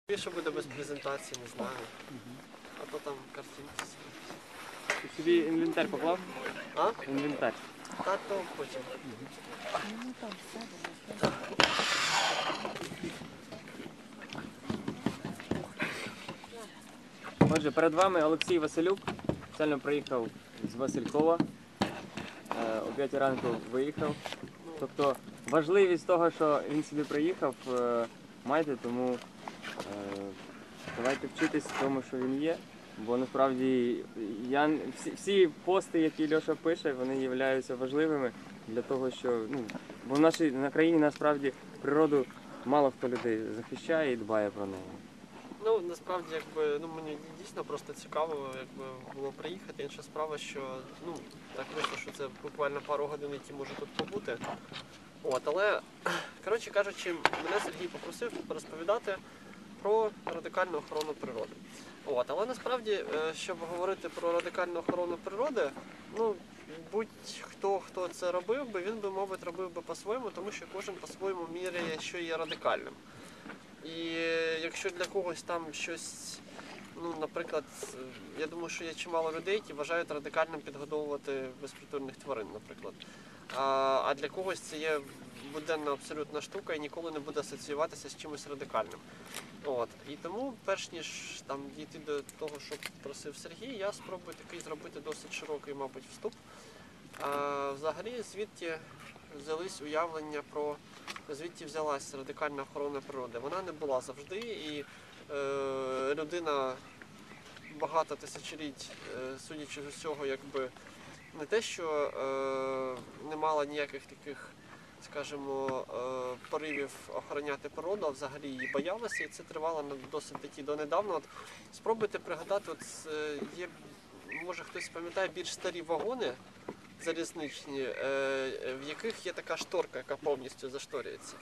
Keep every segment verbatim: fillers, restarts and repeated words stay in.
Більше буде без презентації, не знаю. А то там картинки. Ти собі інвентар поклав? А? Інвентар. Та то потім. Отже, перед вами Олексій Василюк. Спеціально приїхав з Василькова. Е, О п'ятій ранку виїхав. Тобто важливість того, що він сюди приїхав, е, маєте, тому е, давайте вчитись тому, що він є. Бо насправді я, всі, всі пости, які Льоша пише, вони являються важливими для того, що ну, бо в нашій на країні насправді природу мало хто людей захищає і дбає про неї. Ну, насправді, якби, ну, мені дійсно просто цікаво, якби, було приїхати. Інша справа, що, ну, так вийшло, що це буквально пару годин, які можу тут побути. От, але, коротше кажучи, мене Сергій попросив розповідати про радикальну охорону природи. От, але насправді, щоб говорити про радикальну охорону природи, ну, будь-хто, хто це робив би, він би, мабуть, робив би по-своєму, тому що кожен по-своєму міряє, що є радикальним. І якщо для когось там щось, ну, наприклад, я думаю, що є чимало людей, які вважають радикальним підгодовувати безпритульних тварин, наприклад. А, а для когось це є буденна абсолютна штука і ніколи не буде асоціюватися з чимось радикальним. От. І тому, перш ніж там дійти до того, що просив Сергій, я спробую такий зробити досить широкий, мабуть, вступ. А, взагалі, звідти взялись уявлення про, звідти взялась радикальна охорона природи. Вона не була завжди, і е, людина багато тисячоліть, е, судячи з усього, якби не те, що е, не мала ніяких таких, скажімо, е, поривів охороняти природу, а взагалі її боялася, і це тривало досить таки донедавна. От спробуйте пригадати, от е, є, може хтось пам'ятає, більш старі вагони залізничні, в яких є така шторка, яка повністю зашторюється.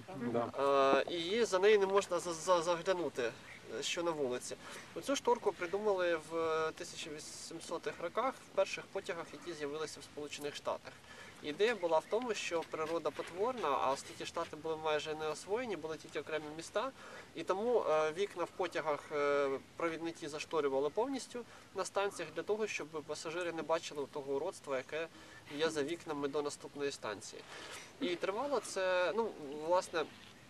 Да. І за неї не можна заглянути, що на вулиці. Оцю шторку придумали в тисяча вісімсотих роках в перших потягах, які з'явилися в Сполучених Штатах. Ідея була в тому, що природа потворна, а оскільки Штати були майже не освоєні, були тільки окремі міста, і тому вікна в потягах провідники зашторювали повністю на станціях для того, щоб пасажири не бачили того уродства, яке є за вікнами до наступної станції. І тривало це, ну, власне,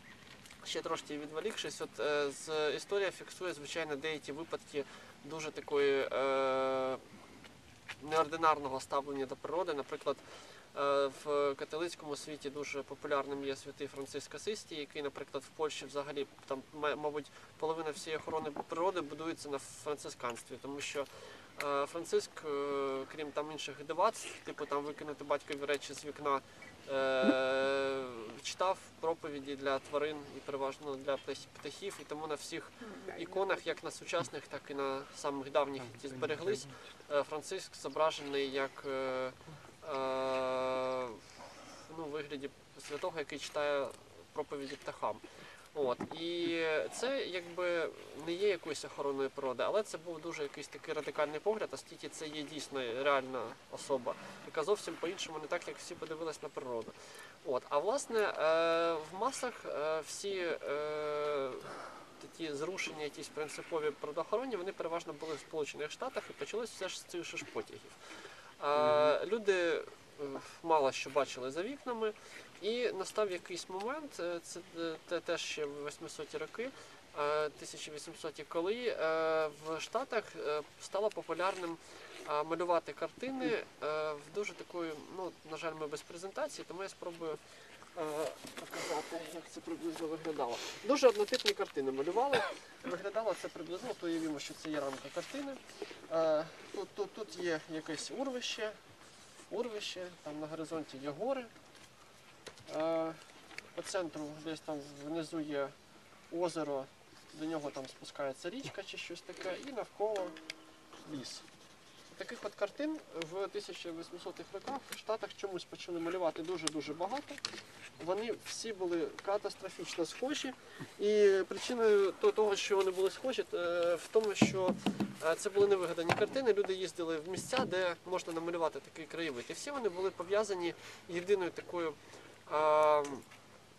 ще трошки відволікшись, от е, з історія фіксує, звичайно, деякі випадки дуже такої е, неординарного ставлення до природи. Наприклад, е, в католицькому світі дуже популярним є святий Франциск Асистій, який, наприклад, в Польщі взагалі, там, мабуть, половина всієї охорони природи будується на францисканстві, тому що е, Франциск, е, крім там інших дивацтв, типу там викинути батькові речі з вікна, Е, читав проповіді для тварин і переважно для птахів, і тому на всіх іконах, як на сучасних, так і на самих давніх, які збереглись, Франциск зображений як е, е, ну, у вигляді святого, який читає проповіді птахам. От. І це якби не є якоюсь охороною природи, але це був дуже якийсь такий радикальний погляд, оскільки це є дійсно реальна особа, яка зовсім по-іншому, не так, як всі подивились на природу. От. А власне, в масах всі такі зрушення, якісь принципові природоохоронні, вони переважно були в Сполучених Штатах і почалось все ж з цих ж потягів. Люди мало що бачили за вікнами, і настав якийсь момент, це теж ще в восьмисоті роки, тисяча вісімсоті, коли в Штатах стало популярним малювати картини в дуже такої, ну, на жаль, ми без презентації, тому я спробую показати, як це приблизно виглядало. Дуже однотипні картини малювали. Виглядало це приблизно, то уявімо, що це є рамка картини. Тут, тут, тут є якесь урвище, урвище, там на горизонті є гори. По центру десь там внизу є озеро, до нього там спускається річка чи щось таке, і навколо ліс. Таких от картин в тисяча вісімсотих роках в Штатах чомусь почали малювати дуже-дуже багато. Вони всі були катастрофічно схожі. І причиною того, що вони були схожі, в тому, що це були невигадані картини. Люди їздили в місця, де можна намалювати такий краєвид. І всі вони були пов'язані єдиною такою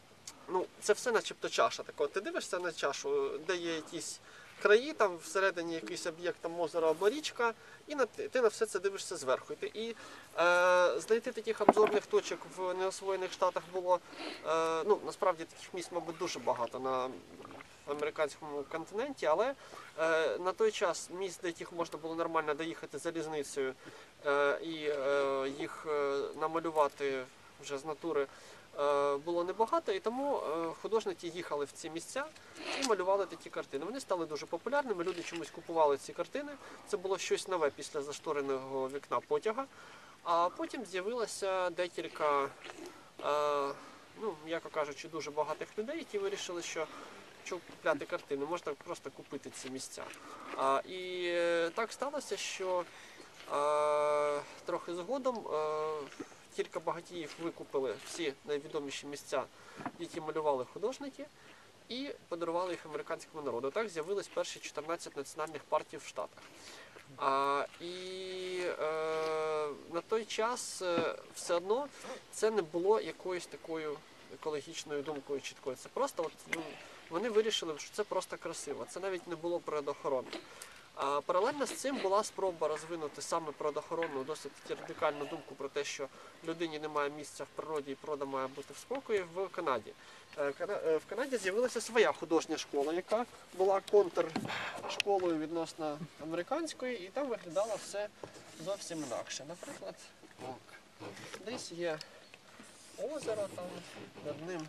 ну, це все начебто чаша. Так, от ти дивишся на чашу, де є якісь краї, там всередині якийсь об'єкт, там озеро або річка, і на, ти на все це дивишся зверху. І, ти, і е, знайти таких обзорних точок в неосвоєних штатах було, е, ну, насправді таких місць, мабуть, дуже багато на американському континенті, але е, на той час місць, до яких можна було нормально доїхати залізницею е, і е, їх е, намалювати вже з натури, е, було небагато, і тому е, художники їхали в ці місця і малювали такі картини. Вони стали дуже популярними, люди чомусь купували ці картини, це було щось нове після заштореного вікна потяга, а потім з'явилося декілька, е, ну, м'яко кажучи, дуже багатих людей, які вирішили, що щоб купляти картини, можна просто купити ці місця. А, і е, так сталося, що е, трохи згодом е, кілька багатіїв викупили всі найвідоміші місця, які малювали художники, і подарували їх американському народу. Так з'явились перші чотирнадцять національних партій в Штатах. А, і е, на той час е, все одно це не було якоюсь такою екологічною думкою чіткою. Це просто от, ну, вони вирішили, що це просто красиво. Це навіть не було природоохоронно. А паралельно з цим була спроба розвинути саме природоохоронну, досить радикальну думку про те, що людині немає місця в природі і природа має бути в спокої в Канаді. В Канаді з'явилася своя художня школа, яка була контршколою відносно американської, і там виглядало все зовсім інакше. Наприклад, десь є озеро, там над ним.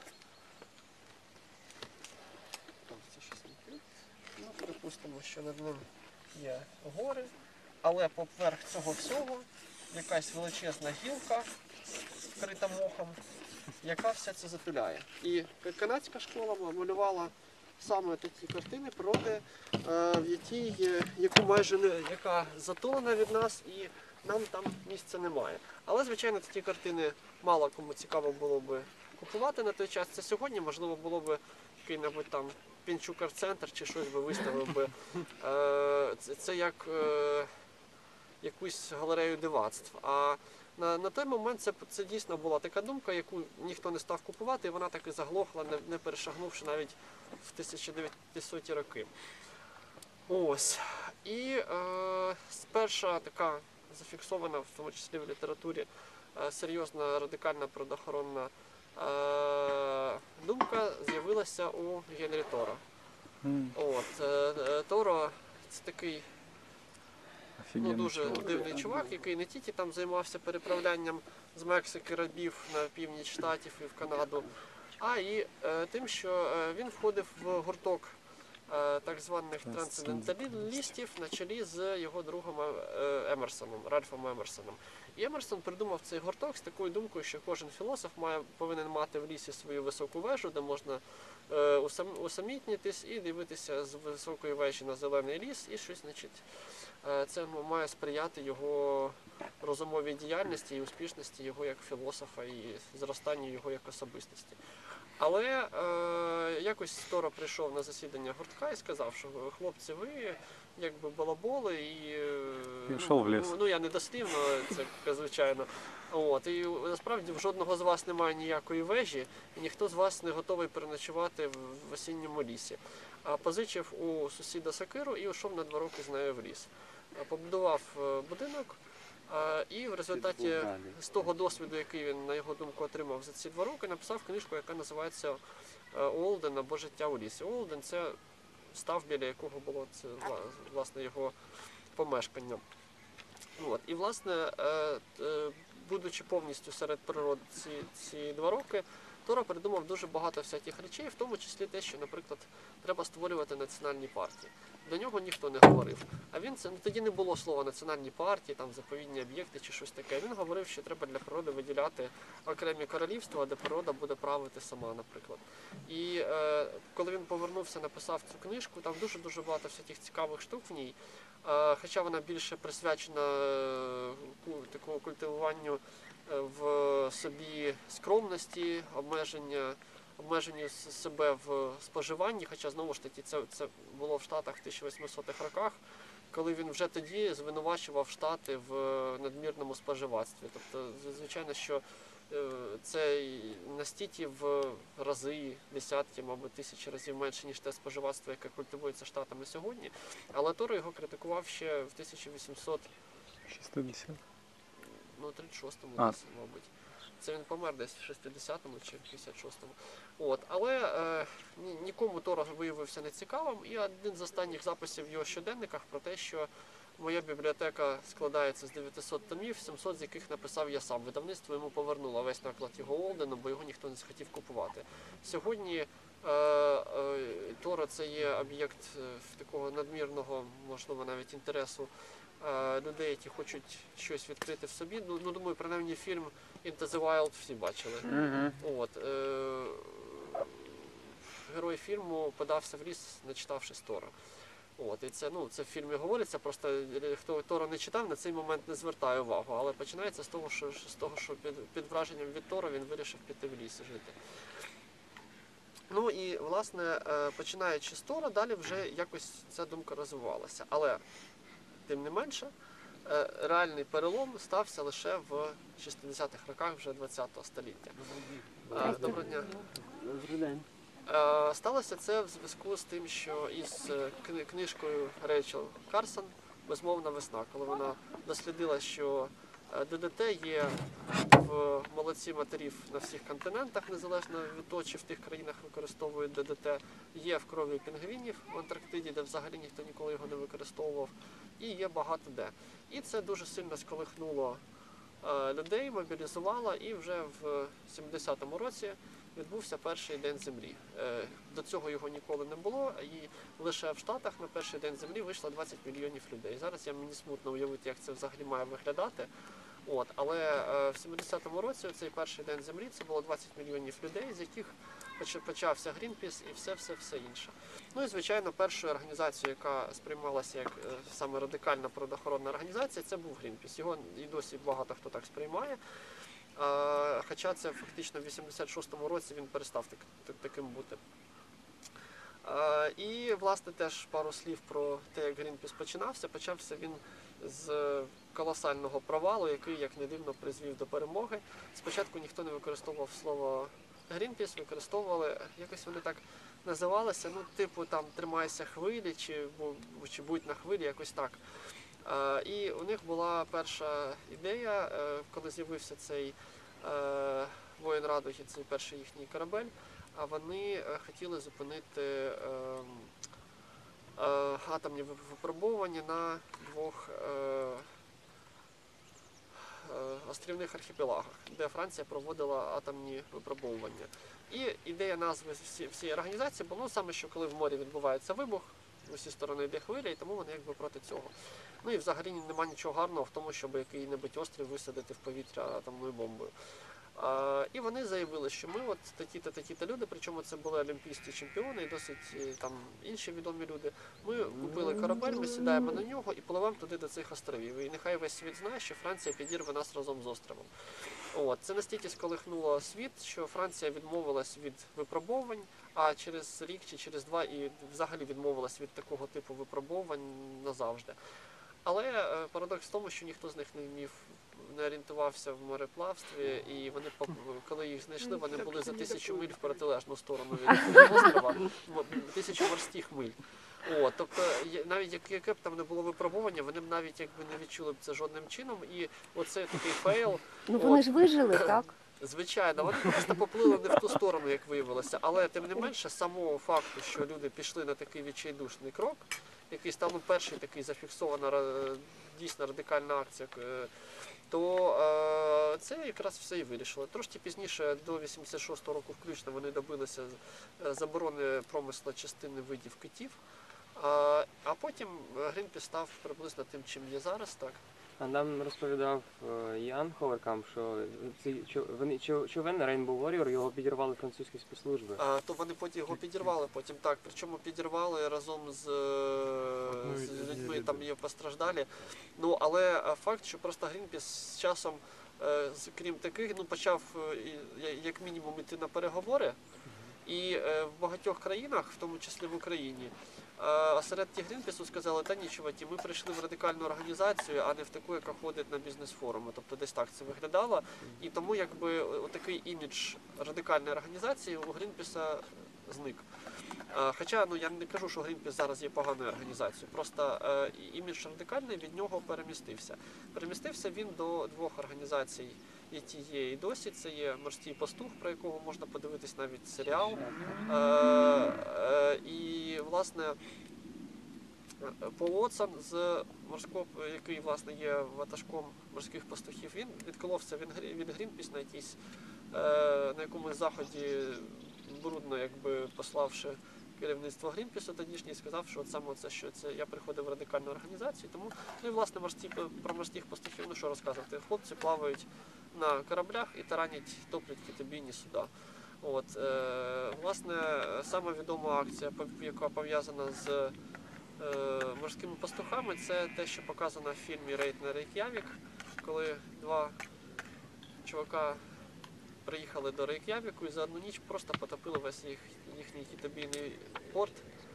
Це щось не тут. Ну, припустимо, що над ним є гори, але поверх цього всього якась величезна гілка, вкрита мохом, яка все це затуляє. І канадська школа малювала саме такі картини природи, в якій, яку майже не, яка затулена від нас, і нам там місця немає. Але, звичайно, такі картини мало кому цікаво було би купувати на той час. Це сьогодні, можливо, було б який-небудь там Пінчук арт-центр чи щось би виставив би. Це, це як е, якусь галерею дивацтв. А на, на той момент це, це дійсно була така думка, яку ніхто не став купувати, і вона так і заглохла, не, не перешагнувши навіть в тисяча дев'ятсоті роки. Ось. І е, перша така зафіксована, в тому числі в літературі, е, серйозна радикальна природоохоронна е, думка з'явилася у Генрі Торо. Mm. От, е, Торо це такий ну, дуже чувак. дивний чувак, який не тільки там займався переправлянням з Мексики рабів на північ Штатів і в Канаду, а і е, тим, що е, він входив в гурток е, так званих трансценденталістів на чолі з його другом е, Емерсоном, Ральфом Емерсоном. І Емерсон придумав цей гурток з такою думкою, що кожен філософ має, повинен мати в лісі свою високу вежу, де можна е, усам, усамітнитись і дивитися з високої вежі на зелений ліс, і щось, значить, е, це має сприяти його розумовій діяльності і успішності його як філософа і зростанню його як особистості. Але е, якось Торо прийшов на засідання гуртка і сказав, що хлопці, ви якби балаболи і пішов в ліс. Ну, ну я не дослівно, це звичайно. От, і насправді в жодного з вас немає ніякої вежі, і ніхто з вас не готовий переночувати в, в осінньому лісі. А позичив у сусіда сокиру і йшов на два роки з нею в ліс. Побудував будинок. І в результаті з того досвіду, який він, на його думку, отримав за ці два роки, написав книжку, яка називається «Уолден або життя у лісі». Уолден – це став, біля якого було це, власне, його помешкання. От. І, власне, будучи повністю серед природи ці, ці два роки, Торо придумав дуже багато всяких речей, в тому числі те, що, наприклад, треба створювати національні партії. До нього ніхто не говорив. А він це, ну, тоді не було слова національні партії, там заповідні об'єкти чи щось таке. Він говорив, що треба для природи виділяти окремі королівства, де природа буде правити сама, наприклад. І е, коли він повернувся, написав цю книжку, там дуже-дуже багато всяких цікавих штук в ній. Е, хоча вона більше присвячена е, такому культивуванню е, в собі скромності, обмеження, обмеженню себе в споживанні, хоча, знову ж таки, це, це було в Штатах в тисяча восьмисотих роках, коли він вже тоді звинувачував Штати в надмірному споживацтві. Тобто, звичайно, що це настільки в рази, десятки, мабуть, тисячі разів менше, ніж те споживацтво, яке культивується Штатами сьогодні. Але Торо його критикував ще в тисяча вісімсот шістдесят. ну, тридцять шостому, А. десь, мабуть. Це він помер десь в шістдесятому чи в п'ятдесят шостому. От. Але е, ні- нікому Торо виявився нецікавим, і один з останніх записів в його щоденниках про те, що моя бібліотека складається з дев'ятисот томів, сімсот з яких написав я сам. Видавництво йому повернуло весь наклад його Олдену, бо його ніхто не захотів купувати. Сьогодні е, е, Торо це є об'єкт е, такого надмірного, можливо, навіть інтересу е, людей, які хочуть щось відкрити в собі. Ну, ну думаю, принаймні фільм Into the Wild всі бачили. Угу. От, е, герой фільму подався в ліс, не читавши Торо. От, і це, ну, це в фільмі говориться, просто е, хто Торо не читав, на цей момент не звертає увагу. Але починається з того, що, з того, що під, під враженням від Торо він вирішив піти в ліс і жити. Ну і, власне, е, починаючи з Торо, далі вже якось ця думка розвивалася. Але, тим не менше, е, реальний перелом стався лише в шістдесятих роках вже ХХ століття. Е, Доброго дня. Добрий день. Е, Сталося це в зв'язку з тим, що із е, кни- книжкою Рейчел Карсон «Безмовна весна», коли вона дослідила, що е, ДДТ є в молоці матерів на всіх континентах, незалежно від того, чи в тих країнах використовують ДДТ, є в крові пінгвінів в Антарктиді, де взагалі ніхто ніколи його не використовував, і є багато де. І це дуже сильно сколихнуло е, людей, мобілізувало, і вже в сімдесятому році відбувся перший день землі. Е, До цього його ніколи не було, і лише в Штатах на перший день землі вийшло двадцять мільйонів людей. Зараз я мені смутно уявити, як це взагалі має виглядати. От, але е, в сімдесятому році цей перший день землі це було двадцять мільйонів людей, з яких поч- почався Грінпіс і все-все-все інше. Ну і, звичайно, першою організацією, яка сприймалася як е, саме радикальна природоохоронна організація, це був Грінпіс. Його і досі багато хто так сприймає. А, Хоча це фактично в вісімдесят шостому році він перестав так, так, таким бути. А, І, власне, теж пару слів про те, як Грінпіс починався. Почався він з колосального провалу, який, як не дивно, призвів до перемоги. Спочатку ніхто не використовував слово Грінпіс, використовували, якось вони так називалися, ну, типу, там, тримайся хвилі, чи, бу- чи будь на хвилі, якось так. Е, І у них була перша ідея, е, коли з'явився цей е, воїн Радуги, цей перший їхній корабель, а вони е, хотіли зупинити е, е, атомні вип- випробування на двох е, е, острівних архіпелагах, де Франція проводила атомні випробовування. І ідея назви всі- всієї організації була, ну, саме, що коли в морі відбувається вибух, в усі сторони йде хвиля, і тому вони якби проти цього. Ну і взагалі нема нічого гарного в тому, щоб який-небудь острів висадити в повітря атомною бомбою. А, і вони заявили, що ми от такі-то, такі-то люди, причому це були олімпійські чемпіони і досить е, там інші відомі люди. Ми купили корабель, ми сідаємо на нього і пливемо туди до цих островів. І нехай весь світ знає, що Франція підірве нас разом з островом. От, це настільки сколихнуло світ, що Франція відмовилась від випробовувань, а через рік чи через два і взагалі відмовилась від такого типу випробовувань назавжди. Але е, парадокс в тому, що ніхто з них не вмів, не орієнтувався в мореплавстві, і вони, поп- коли їх знайшли, вони були за тисячу миль в протилежну сторону від острова, м- тисячу морських миль. О, тобто, є- навіть як- яке б там не було випробування, вони б навіть якби не відчули б це жодним чином. І оце такий фейл. Ну вони От. ж вижили, так? Звичайно, вони просто поплили не в ту сторону, як виявилося. Але тим не менше, самого факту, що люди пішли на такий відчайдушний крок, який став ну, перший такий зафіксована ра- дійсно радикальна акція, е, то е, це якраз все і вирішило. Трошки пізніше, до вісімдесят шостого року включно, вони добилися е, заборони промисла частини видів китів. А, а потім Грінпіс став приблизно тим, чим є зараз, так. А нам розповідав е, Ян Ховеркамп, що ці чо- вони чо- човен Rainbow Warrior його підірвали французькі спецслужби. А, то вони потім його підірвали потім, так. Причому підірвали разом з, е, з людьми, там є постраждалі. Ну, але е, факт, що просто Грінпіс з часом, е, з- крім таких, ну, почав е, і- я- як мінімум іти на переговори. І е, в багатьох країнах, в тому числі в Україні, А серед ті Грінпісу сказали, та ні, чуваки, ми прийшли в радикальну організацію, а не в таку, яка ходить на бізнес-форуми. Тобто десь так це виглядало. І тому якби такий імідж радикальної організації у Грінпіса зник. Хоча ну, я не кажу, що Грінпіс зараз є поганою організацією, просто е, імідж радикальний від нього перемістився. Перемістився він до двох організацій, які є і досі. Це є «Морський пастух», про якого можна подивитись навіть серіал. Е, е, і, власне, Пол Уотсон, з морського, який власне є ватажком морських пастухів, він відколовся від Грінпіс на якійсь, е, на якомусь заході, брудно якби пославши керівництво Грінпісу тодішній, сказав, що от саме це, що це я приходив в радикальну організацію. Тому, ну і власне морські, про морських пастухів, ну що розказувати, хлопці плавають на кораблях і таранять, топлять китобійні суда. От, е, власне, саме відома акція, яка пов'язана з е, морськими пастухами, це те, що показано в фільмі «Рейд на Рейк'явік», коли два чувака приїхали до Рейк'явіку і за одну ніч просто потопили весь їх, їхній китобійний порт.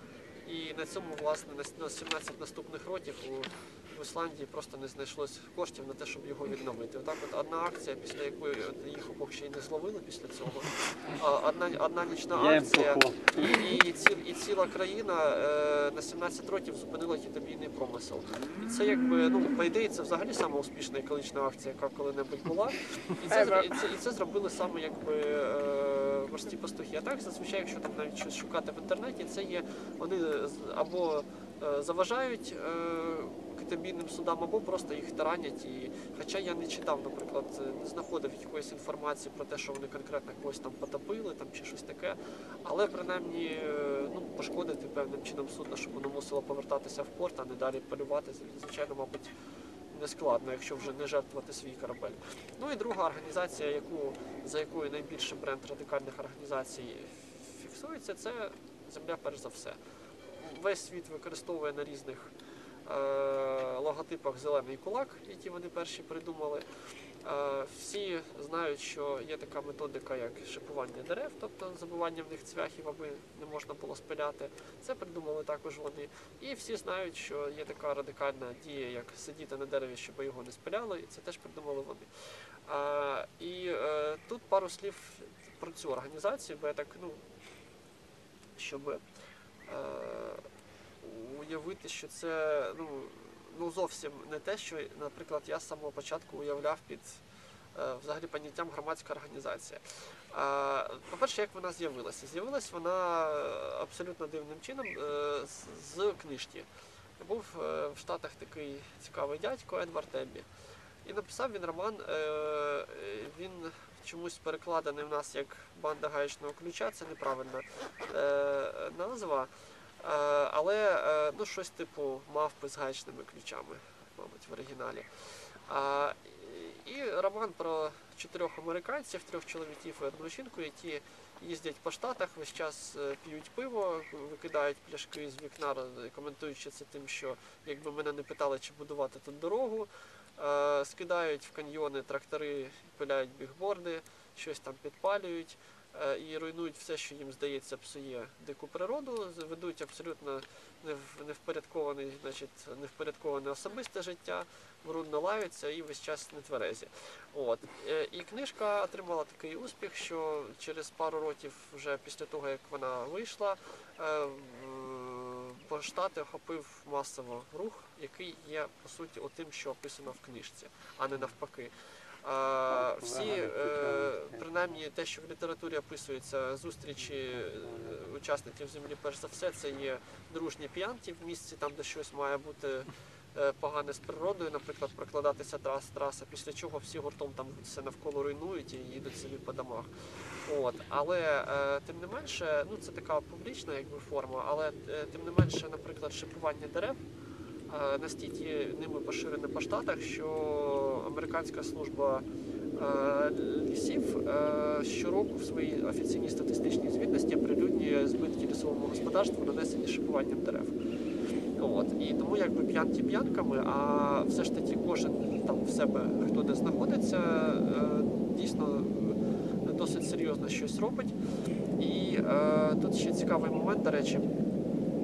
І на цьому, власне, на сімнадцять наступних років у Ісландії просто не знайшлось коштів на те, щоб його відновити. Отак от одна акція, після якої їх обох ще й не зловили після цього. Одна, одна нічна акція і, ціл, і ціла країна е, на сімнадцять років зупинила китобійний промисел. І це якби, ну, по ідеї, це взагалі сама успішна екологічна акція, яка коли-небудь була. І це, і це, і це зробили саме якби е, морські пастухи. А так, зазвичай, якщо там навіть щось шукати в інтернеті, це є, вони або е, заважають е, китобійним судам, або просто їх таранять. І, хоча я не читав, наприклад, не знаходив якоїсь інформації про те, що вони конкретно когось там потопили там, чи щось таке, але принаймні ну, пошкодити певним чином судно, щоб воно мусило повертатися в порт, а не далі полювати, звичайно, мабуть, не складно, якщо вже не жертвувати свій корабель. Ну і друга організація, яку, за якою найбільше бренд радикальних організацій фіксується, це «Земля перш за все». Весь світ використовує на різних е, логотипах зелений кулак, які вони перші придумали. Е, всі знають, що є така методика, як шипування дерев, тобто забивання в них цвяхів, аби не можна було спиляти. Це придумали також вони. І всі знають, що є така радикальна дія, як сидіти на дереві, щоб його не спиляли, і це теж придумали вони. Е, і е, тут пару слів про цю організацію, бо я так, ну, щоб уявити, що це ну, ну, зовсім не те, що, наприклад, я з самого початку уявляв під взагалі поняттям громадська організація. По-перше, як вона з'явилася? З'явилася вона абсолютно дивним чином з книжки. Був в Штатах такий цікавий дядько Едвард Еббі. І написав він роман, він чомусь перекладений в нас як «Банда гаєчного ключа», це неправильна е, назва, е, але е, ну, щось типу «Мавпи з гаєчними ключами», мабуть, в оригіналі. А, і роман про чотирьох американців, трьох чоловіків і одну жінку, які їздять по Штатах, весь час п'ють пиво, викидають пляшки з вікна, коментуючи це тим, що якби мене не питали, чи будувати тут дорогу, скидають в каньйони трактори, пиляють бігборди, щось там підпалюють і руйнують все, що їм здається псує дику природу, ведуть абсолютно невпорядковане, значить, невпорядковане особисте життя, брудно лаються і весь час нетверезі. От. І книжка отримала такий успіх, що через пару років вже після того, як вона вийшла, по Штати охопив масово рух, який є, по суті, тим, що описано в книжці, а не навпаки. А, всі, е, принаймні, те, що в літературі описується, зустрічі учасників «Землі перш за все», це є дружні п'янки в місці, там, де щось має бути е, погане з природою, наприклад, прокладатися трас, траса, після чого всі гуртом там все навколо руйнують і їдуть собі по домах. От. Але, е, тим не менше, ну, це така публічна якби, форма, але, е, тим не менше, наприклад, шипування дерев настільки ними поширене по Штатах, що американська служба е, лісів е, щороку в своїй офіційній статистичній звітності оприлюднює збитки лісовому господарству, нанесені шипуванням дерев. От. І тому якби п'янки п'янками, а все ж таки кожен там в себе, хто де знаходиться, е, дійсно досить серйозно щось робить. І е, тут ще цікавий момент, до речі, вся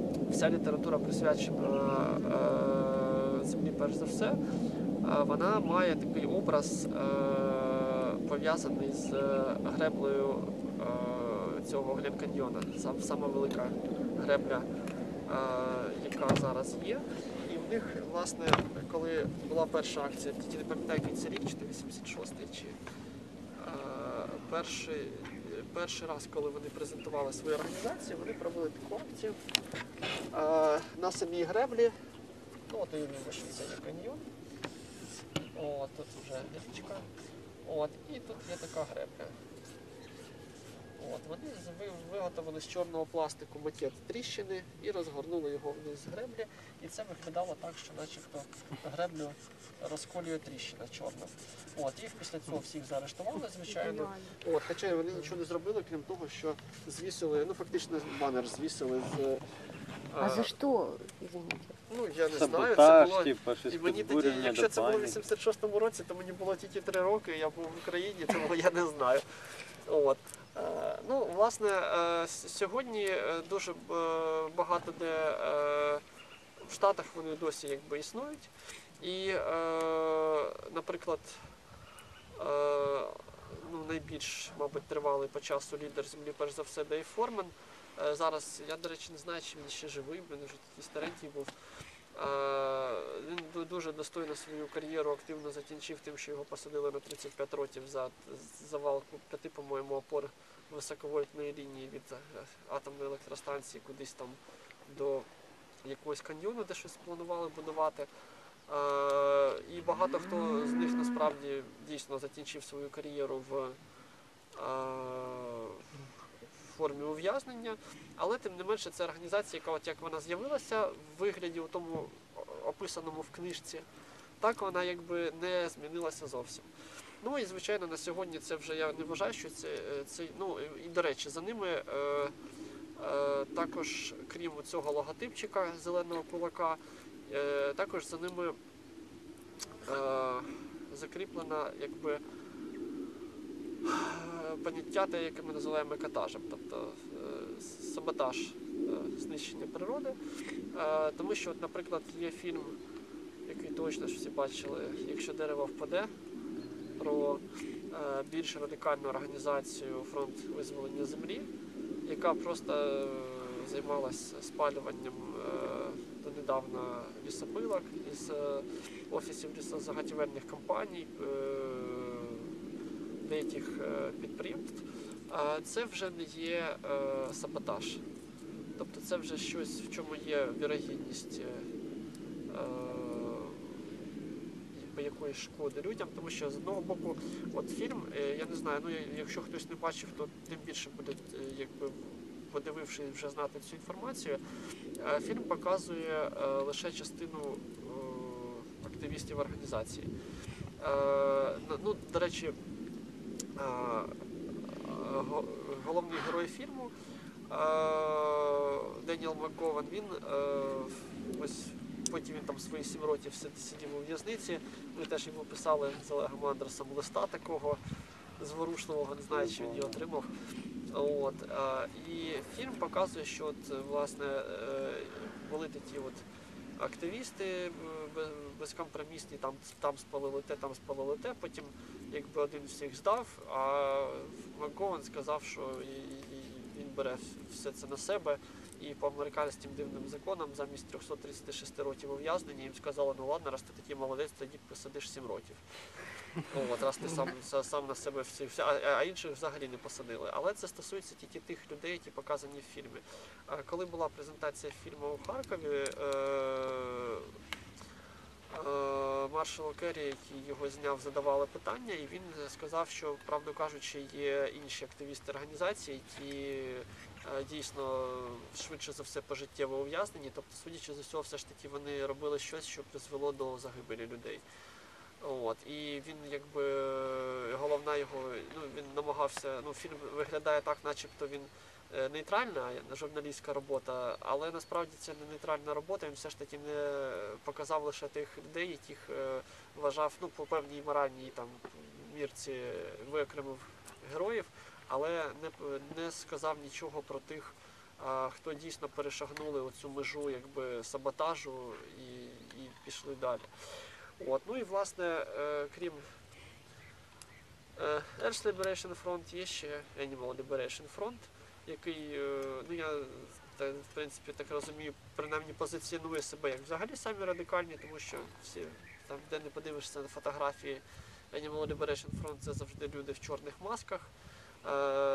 вся література присвячена е, землі, перш за все, е, вона має такий образ, е, пов'язаний з греблею е, цього Гленканьйона, сам, сама велика гребля, е, яка зараз є. І в них, власне, коли була перша акція, я не пам'ятаю, який це рік, чи вісімдесят шостий, чи е, перший, перший раз, коли вони презентували свою організацію, вони провели таку акцію е, на самій греблі. Ну, от уявімо, що це є каньйон. О, тут вже річка. От, і тут є така гребля. От, вони ви- виготовили з чорного пластику макет тріщини і розгорнули його вниз з греблі. І це виглядало так, що начебто греблю розколює тріщина чорна. От, їх після цього всіх заарештували, звичайно. От, хоча вони нічого не зробили, крім того, що звісили, ну фактично банер звісили з... А за что, извините? Ну, я не знаю, це Саботаж, було... типа, щось І мені тоді, підбурення якщо до це було в паніки. вісімдесят шостому році, то мені було тільки три роки, я був в Україні, тому я не знаю. От. Е, Ну, власне, е, с- сьогодні е, дуже е, багато де е, в Штатах вони досі якби існують. І, е, наприклад, е, ну, найбільш, мабуть, тривалий по часу лідер землі, перш за все, Дейв Форман. Е, Зараз, я, до речі, не знаю, чи він ще живий, він вже такий старенький був. Е, Він ду- дуже достойно свою кар'єру активно закінчив тим, що його посадили на тридцять п'ять років за завалку п'яти, по-моєму, опор високовольтної лінії від е, атомної електростанції кудись там до якогось каньйону, де щось планували будувати. Е, І багато хто з них насправді дійсно закінчив свою кар'єру в е, в формі ув'язнення, але тим не менше це організація, яка от як вона з'явилася в вигляді у тому описаному в книжці, так вона якби не змінилася зовсім. Ну і звичайно на сьогодні це вже я не вважаю, що це, це ну і до речі, за ними е, е, також, крім цього логотипчика зеленого кулака, е, також за ними е, закріплена якби поняття, те, яке ми називаємо екатажем, тобто е, саботаж, е, знищення природи. Е, Тому що, от, наприклад, є фільм, який точно ж всі бачили, «Якщо дерево впаде», про е, більш радикальну організацію «Фронт визволення землі», яка просто е, займалась спалюванням е, донедавна лісопилок із е, офісів лісозаготівельних компаній, е, деяких е, підприємств. А це вже не є е, саботаж. Тобто це вже щось, в чому є вірогідність е, е, якоїсь шкоди людям, тому що з одного боку, от фільм, е, я не знаю, ну якщо хтось не бачив, то тим більше буде, е, якби подививши вже знати цю інформацію. Е, фільм показує е, лише частину е, активістів організації. Е, ну, до речі, е, го- головний герой фільму е, Деніел МакГован, він е, ось потім він там свої сім років сид- сидів у в'язниці. Ми теж йому писали з Олегом Андерсом листа такого зворушливого, не знаю, чи він його отримав. От, е, і фільм показує, що от, власне е, були такі от активісти е, бе- безкомпромісні, там, там спалили те, там спалили те, потім якби один всіх здав, а МакГован сказав, що і, і, і він бере все це на себе, і по американським дивним законам замість триста тридцять шість років ув'язнення їм сказали, ну ладно, раз ти такий молодець, тоді посадиш сім років. От, раз ти сам, са- сам на себе всі, всі- а, а інших взагалі не посадили. Але це стосується тільки тих людей, які показані в фільмі. А коли була презентація фільму у Харкові, е, е, маршалу Керрі, який його зняв, задавали питання, і він сказав, що, правду кажучи, є інші активісти організації, які е, дійсно швидше за все пожиттєво ув'язнені. Тобто, судячи з усього, все ж таки вони робили щось, що призвело до загибелі людей. От, і він якби головна його, ну він намагався, ну фільм виглядає так, начебто він е, нейтральна журналістська робота, але насправді це не нейтральна робота, він все ж таки не показав лише тих людей, яких е, вважав, ну по певній моральній там мірці виокремив героїв, але не, не сказав нічого про тих а хто дійсно перешагнули оцю межу якби, саботажу і, і пішли далі. От. Ну і власне, е, крім е, Earth Liberation Front, є ще Animal Liberation Front, який, е, ну я та, в принципі так розумію, принаймні позиціонує себе як взагалі самі радикальні, тому що всі, там, де не подивишся на фотографії Animal Liberation Front, це завжди люди в чорних масках, е,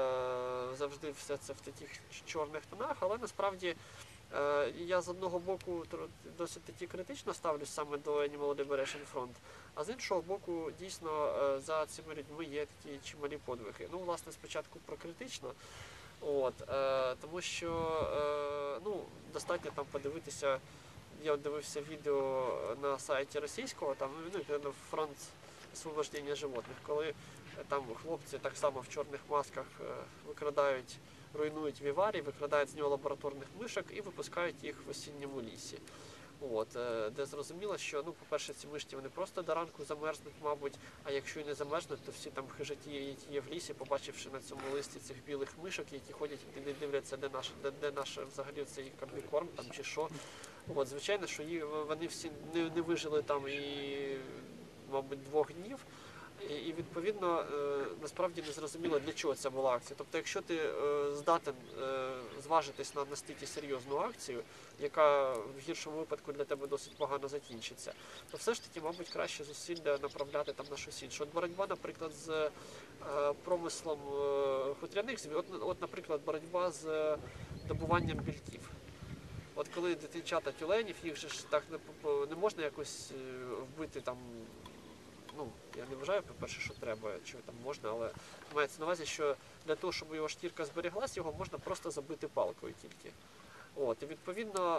завжди все це в таких чорних тонах, але насправді е, я з одного боку досить таки критично ставлюсь саме до Animal Liberation Front, а з іншого боку, дійсно, е, за цими людьми є такі чималі подвиги. Ну, власне, спочатку про критично, от, е, тому що е, ну, достатньо там подивитися, я от дивився відео на сайті російського, там, ну, фронт освобождення животних, коли там хлопці так само в чорних масках викрадають, руйнують віварій, викрадають з нього лабораторних мишок і випускають їх в осінньому лісі. От, де зрозуміло, що, ну, по-перше, ці мишці вони просто до ранку замерзнуть, мабуть, а якщо і не замерзнуть, то всі там хижаки, які є в лісі, побачивши на цьому листі цих білих мишок, які ходять і дивляться, де наш, де, де наш взагалі цей комбікорм там чи що. От, звичайно, що їх, вони всі не, не вижили там і, мабуть, двох днів. І, і відповідно, е, насправді не зрозуміло, для чого ця була акція. Тобто, якщо ти е, здатен е, зважитись на настільки серйозну акцію, яка в гіршому випадку для тебе досить погано закінчиться, то все ж таки, мабуть, краще зусилля направляти там на щось інше. От боротьба, наприклад, з е, промислом е, хутряних звірів, от, от, наприклад, боротьба з е, добуванням білків. От коли дитинчата тюленів, їх же ж так не, не можна якось вбити там. Ну, я не вважаю, по-перше, що треба, чи там можна, але мається на увазі, що для того, щоб його шкірка зберіглась, його можна просто забити палкою тільки. От, і відповідно,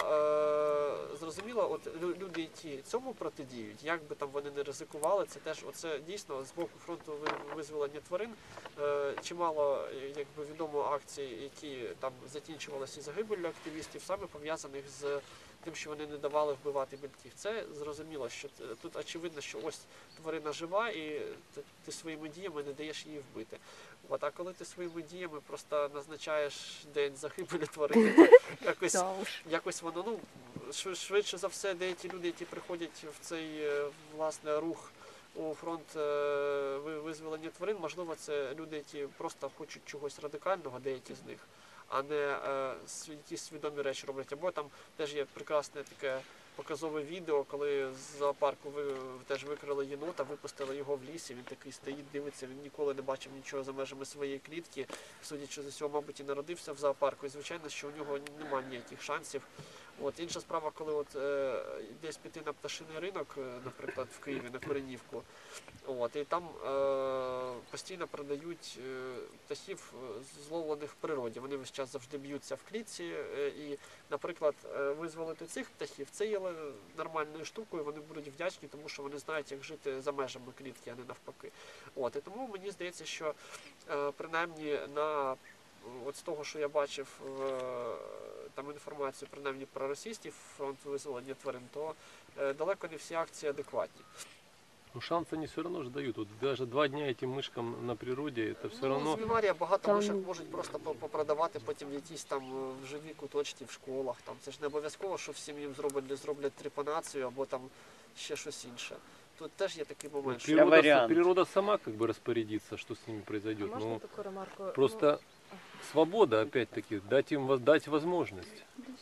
е- зрозуміло, от люди, які цьому протидіють, як би там вони не ризикували, це теж, оце дійсно з боку фронту визволення тварин, е- чимало, якби відомо акцій, які там закінчувалися загибеллю активістів, саме пов'язаних з тим, що вони не давали вбивати білків. Це зрозуміло, що тут очевидно, що ось тварина жива і ти, ти своїми діями не даєш її вбити. От, а коли ти своїми діями просто назначаєш день загибелі тварини, то якось, якось воно, ну, швидше за все, деякі люди, які приходять в цей, власне, рух у фронт визволення тварин, можливо, це люди, які просто хочуть чогось радикального, деякі з них, а не е, якісь свідомі речі роблять. Або там теж є прекрасне таке показове відео, коли з зоопарку ви теж викрили єнота, випустили його в лісі, він такий стоїть, дивиться, він ніколи не бачив нічого за межами своєї клітки, судячи з усього, мабуть, і народився в зоопарку, і звичайно, що у нього немає ніяких шансів. От, інша справа, коли от, е, десь піти на пташиний ринок, наприклад, в Києві, на Куренівку, от, і там е, постійно продають е, птахів, зловлених в природі. Вони весь час завжди б'ються в клітці, е, і, наприклад, е, визволити цих птахів, це є нормальною штукою, вони будуть вдячні, тому що вони знають, як жити за межами клітки, а не навпаки. От, і тому мені здається, що е, принаймні на от з того, що я бачив е, там інформацію, принаймні про російський фронт визволення тварин, то е, далеко не всі акції адекватні. Ну, шанс они все равно же дают. Вот даже два дня этим мышкам на природе, это все ну, равно... З Віварія багато Там- мишок можуть просто по- попродавати потім якісь там в живі куточки в школах. Там. Це ж не обов'язково, що всім їм зроблять, зроблять трепанацію або там ще щось інше. Тут теж є такий момент, що Природа, вариант. природа сама как бы распорядится, что с ними А произойдет. можно Но такую ремарку? просто свобода, опять-таки, дать им воз- дать возможность.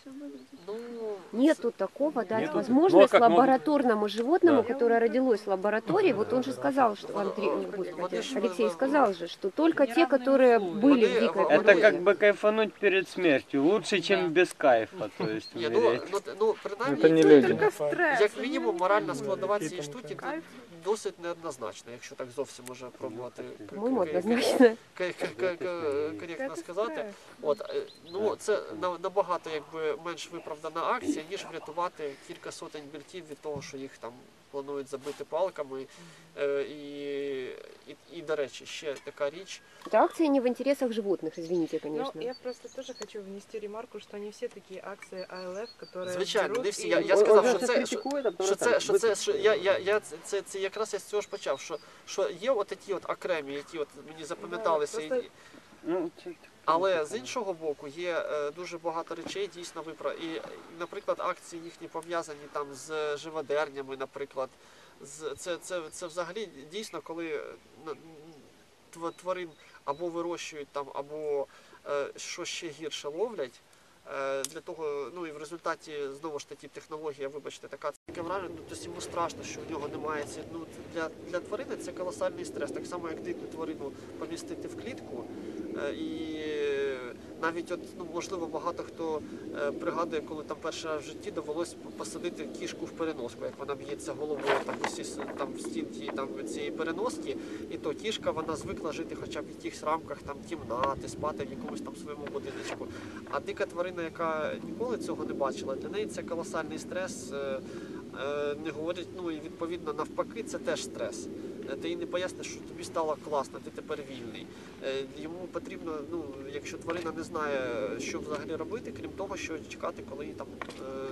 ну, Нету такого, дать Нету. возможность Ну, а как могут- лабораторному животному, Да. которое родилось в лаборатории. Вот он же сказал, что Андрей, ой, господи, Алексей сказал же, что только те, которые были в дикой Это Это природе. как бы кайфануть перед смертью. Лучше, чем без кайфа. То есть Ні, ну, умереть. ну, ну, принаймні, Это не люди. Только стресс. як мінімум, моральна складова цієї Какие-то штуки Кайф. досить неоднозначна, якщо так зовсім може пробувати По-моему, к- к- однозначно. к- к- к- к- коректно Это сказати. стресс. От, е, ну, це на- набагато якби, менш виправдана акція, ніж врятувати кілька сотень білків від того, що їх там планують забити палками. Е, і, і, і, до речі, ще така річ. Эта акция не в интересах животных, извините, Ну, конечно. я просто тоже хочу внести ремарку, что не все такие акции А Л Ф, которые Звичайно, берут не всі. и- Я, я Он- сказав, он що же це, що, критикует, а потом що там це, що це, выкрутит. що я, я, я це, це, це якраз я з цього ж почав, що, що є от такі от окремі, які от мені запам'яталися. просто- і- Ну, т- Але з іншого боку є е, дуже багато речей дійсно випра. І, наприклад, акції їхні пов'язані там з живодернями, наприклад. З, це, це, це взагалі дійсно, коли е, тв- тварин або вирощують там, або е, що ще гірше ловлять. Е, Для того, ну і в результаті знову ж таки технологія, вибачте, така таке враження, ну тобто йому страшно, що в нього немає ці. Ну для, для тварини це колосальний стрес. Так само, як дику тварину помістити в клітку. Е, І навіть от, ну, можливо, багато хто е, пригадує, коли там перший раз в житті довелось посадити кішку в переноску, як вона б'ється головою там, усі, там в стінці там, цієї переноски, і то кішка вона звикла жити хоча б в якихось рамках там, кімнати, спати в якомусь там своєму будиночку. А дика тварина, яка ніколи цього не бачила, для неї це колосальний стрес. Е, е, не говорять, ну і відповідно навпаки, це теж стрес. Ти їй не поясниш, що тобі стало класно, ти тепер вільний. Йому потрібно, ну, якщо тварина не знає, що взагалі робити, крім того, що чекати, коли їй там е,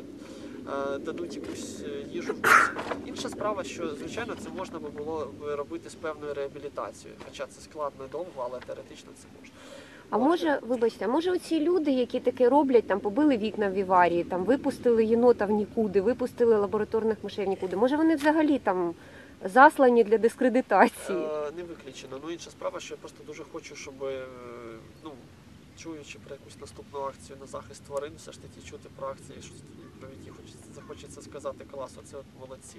е, дадуть якусь їжу. Інша справа, що, звичайно, це можна би було робити з певною реабілітацією. Хоча це складно і довго, але теоретично це можна. А може, вибачте, а може оці люди, які таке роблять, там побили вікна в Віварії, там випустили єнота в нікуди, випустили лабораторних мишей в нікуди, може вони взагалі там заслані для дискредитації? Е, Не виключено. Ну, інша справа, що я просто дуже хочу, щоб, е, ну, чуючи про якусь наступну акцію на захист тварин, все ж таки чути про акції, що про які хочеться, захочеться сказати, клас, оце от молодці.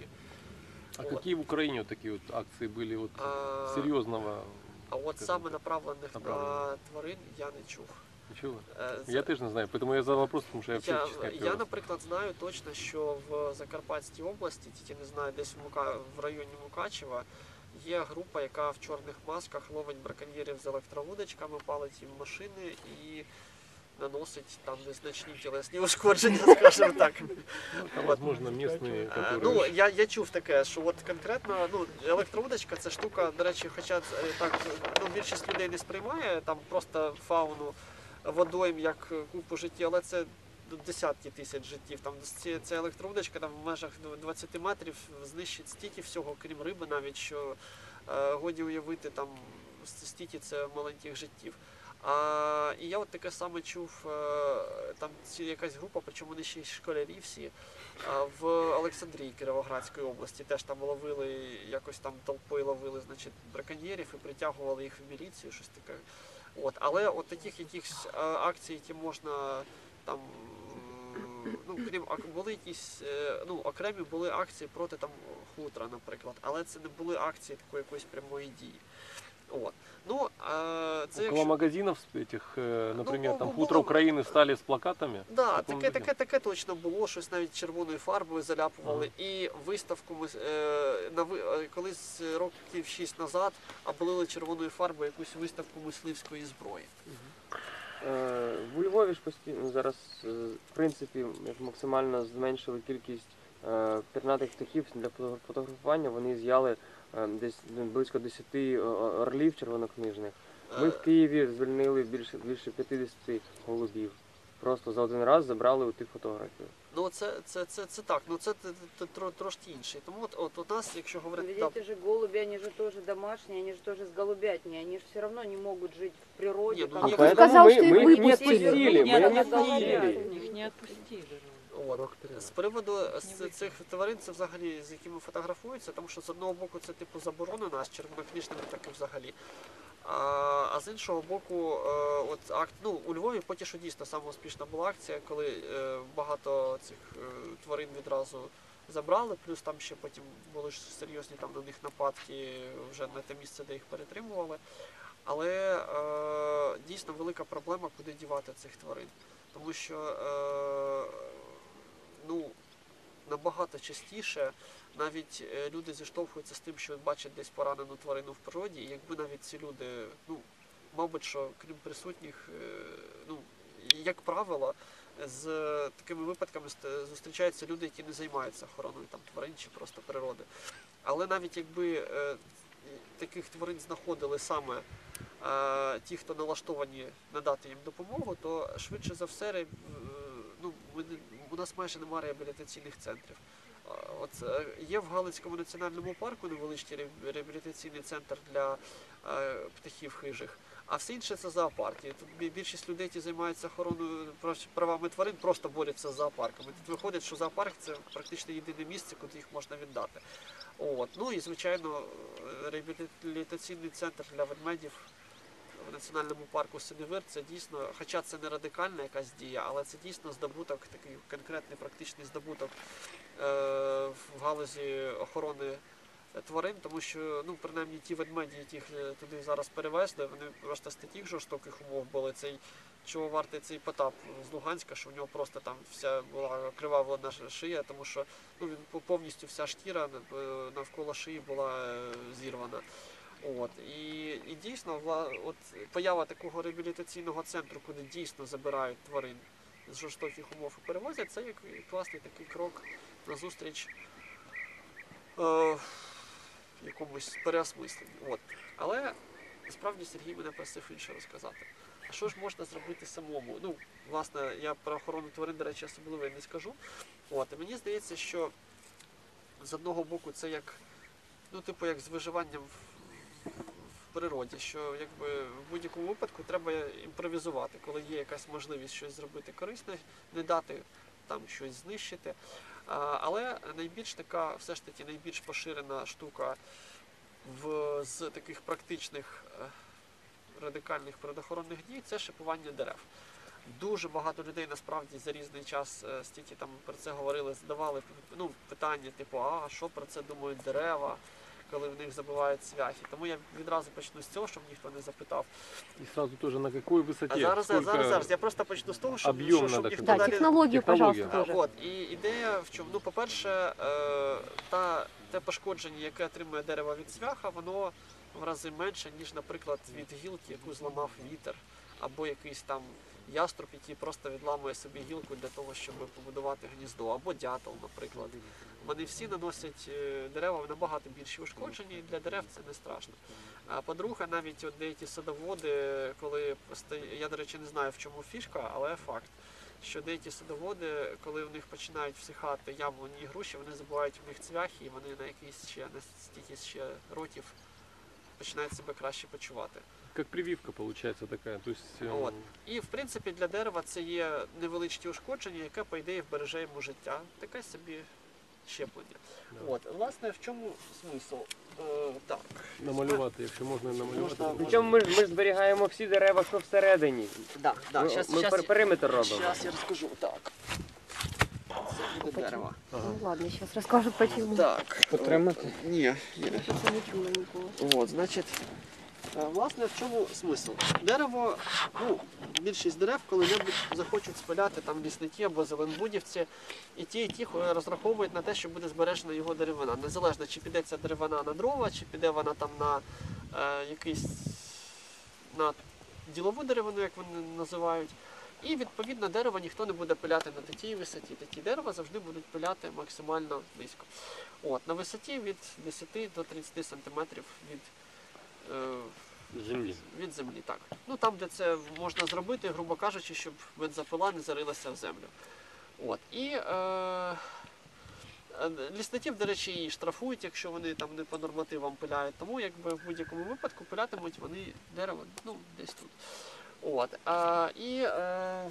А Вот. какие в Украине вот такие вот акции были вот А, серьезного? А от скажімо саме так, направлених направлених. на тварин я не чув. Ничего? Е, Я теж не знаю, поэтому я задал вопрос, потому что я вообще, Я, честно говоря, я, первый раз. наприклад, знаю точно, що в Закарпатській області, тільки не знаю, десь в, Мука... в районі Мукачева, є група, яка в чорних масках ловить браконьєрів з електровудочками, палить їм машини і наносить там незначні тілесні ушкодження, скажімо так. Ну, там, возможно, местные, Е, которые... Ну, я, я чув таке, що от конкретно, ну, електровудочка це штука, до речі, хоча це, так, ну, більшість людей не сприймає там просто фауну водойм як купу життя, але це десятки тисяч життів. Там ці- ця електровудочка там в межах двадцяти метрів знищить стільки всього, крім риби навіть, що е, годі уявити там стільки це маленьких життів. А, і я от таке саме чув, е, там ці, якась група, причому вони ще й школярі всі, а, в Олександрії Кіровоградської області теж там ловили, якось там толпою ловили, значить, браконьєрів і притягували їх в міліцію, щось таке. От, але от таких якихось а, акцій, які можна там, м, ну, крім ак- були якісь, е, ну, окремі були акції проти там хутра, наприклад, але це не були акції такої якоїсь прямої дії. От. Ну, а, це Около якщо... магазинов этих, э, например, ну, там ну, «Хутро было- Украины» стали с плакатами? Да, В такому таке, духе? таке, таке точно було, щось навіть червоною фарбою заляпували. І виставку ми е, на ви- е, колись років шість назад облили червоною фарбою якусь виставку мисливської зброї. Е, В Львові ж постійно зараз, е, в принципі, як максимально зменшили кількість е, пернатих птахів для фото- фотографування. Вони з'яли е, десь ну, близько десяти орлів червонокнижних. Ми в Києві звільнили більше більше п'ятдесят голубів. Просто за один раз забрали у тих фотографів. Ну це, це, це, це так, ну це т- т- тро- трошки інше. Тому от, от у нас, якщо Но говорити, ведь да, эти же голуби, они же тоже домашние, они же тоже с голубятни, они же все равно не могут жить в природе. Не, ну, как не- бы. Кто Поэтому сказал, мы, что их мы их не выпустили? отпустили, мы Нет, не она говорят. отпустили. Их не отпустили. От. З приводу з цих тварин, це взагалі з якими фотографуються, тому що з одного боку це типу заборонено, а з червонокнижними так і взагалі. А, а з іншого боку, е, от акт, ну, у Львові поки що дійсно саме успішна була акція, коли е, багато цих е, тварин відразу забрали, плюс там ще потім були ж серйозні там на них нападки вже на те місце, де їх перетримували. Але е, дійсно велика проблема, куди дівати цих тварин. Тому що е, ну, набагато частіше навіть е, люди зіштовхуються з тим, що бачать десь поранену тварину в природі, і якби навіть ці люди, ну, мабуть, що крім присутніх, е, ну, як правило, з такими випадками ст- зустрічаються люди, які не займаються охороною там тварин чи просто природи. Але навіть якби е, таких тварин знаходили саме е, ті, хто налаштовані надати їм допомогу, то швидше за все ре- е, ну, ми не- у нас майже немає реабілітаційних центрів. А, От е, є в Галицькому національному парку невеличкий ре- реабілітаційний центр для е, птахів хижих, а все інше це зоопарки. Тут бі- більшість людей, які займаються охороною прав- правами тварин, просто борються з зоопарками. Тут виходить, що зоопарк це практично єдине місце, куди їх можна віддати. От. Ну і звичайно, реабілітаційний центр для ведмедів в національному парку Синевир це дійсно, хоча це не радикальна якась дія, але це дійсно здобуток, такий конкретний практичний здобуток е, в галузі охорони тварин, тому що, ну, принаймні ті ведмеді, яких е, туди зараз перевезли, вони просто з таких жорстоких умов були. Цей, чого вартий цей Потап з Луганська, що в нього просто там вся була кривавлена шия, тому що, ну, він повністю вся шкіра е, навколо шиї була е, зірвана. От. І, і дійсно, вла- от поява такого реабілітаційного центру, куди дійсно забирають тварин з жорстоких умов і перевозять, це як класний такий крок назустріч е, якомусь переосмисленню. От. Але справді Сергій мене просив інше розказати. А що ж можна зробити самому? Ну, власне, я про охорону тварин, до речі, особливо і не скажу. От. І мені здається, що з одного боку це як, ну, типу, як з виживанням в в природі, що якби в будь-якому випадку треба імпровізувати, коли є якась можливість щось зробити корисне, не дати там щось знищити. А, але найбільш така, все ж таки, найбільш поширена штука в, з таких практичних е, радикальних природоохоронних дій це шипування дерев. Дуже багато людей насправді за різний час е, стільки там про це говорили, задавали, ну, питання типу, а що про це думають дерева, коли в них забивають цвяхи. Тому я відразу почну з цього, щоб ніхто не запитав. И сразу тоже на какой высоте? А зараз, Сколько зараз, зараз. Я просто почну з того, щоб, об'єм щоб, щоб надо ніхто Да, далі... технологию, Технология. пожалуйста, А, тоже. от, і ідея в чому? Ну, по-перше, е, та, те пошкодження, яке отримує дерево від цвяха, воно в рази менше, ніж, наприклад, від гілки, яку зламав вітер, або якийсь там яструб, який просто відламує собі гілку для того, щоб побудувати гніздо, або дятел, наприклад. Вони всі наносять е, дерева набагато більші ушкодження, і для дерев це не страшно. А по-друге, навіть от деякі садоводи, коли постає- я, до речі, не знаю, в чому фішка, але факт, що деякі садоводи, коли в них починають всихати яблуні і груші, вони забувають в них цвяхи, і вони на якийсь ще, на стільки ще років починають себе краще почувати. Как прививка получается такая. То есть, э, От. І, в принципі, для дерева це є невеличке ушкодження, яке, по ідеї, вбереже йому життя. Таке собі щеплення. Да. От. Власне, в чому смисл? Е, так. намалювати, якщо можна намалювати. Можна- то Причому ми, ж- ми ж зберігаємо всі дерева, що всередині. Да, да, Ми, щас, ми щас, пер- периметр робимо. Зараз я розкажу. Так. Це буде дерево. Ага. Ну ладно, сейчас расскажут почему. Так. Потримати? Ні, ні. Я просто не чула нікого. От, значить, е, власне, в чому смисл? Дерево, ну, більшість дерев коли-небудь захочуть спиляти там лісники або зеленбудівці, і ті, і ті е, розраховують на те, що буде збережена його деревина. Незалежно, чи піде ця деревина на дрова, чи піде вона там на е, якийсь на ділову деревину, як вони називають. І відповідно дерево ніхто не буде пиляти на такій висоті. Такі дерева завжди будуть пиляти максимально низько. От, на висоті від десяти до тридцяти сантиметрів від, е, Землі. від землі. Так. Ну, там, де це можна зробити, грубо кажучи, щоб бензопила не зарилася в землю. От. І е, е, лісників, до речі, і штрафують, якщо вони там не по нормативам пиляють. Тому якби в будь-якому випадку пилятимуть вони дерево, ну, десь тут. От. А, і, е,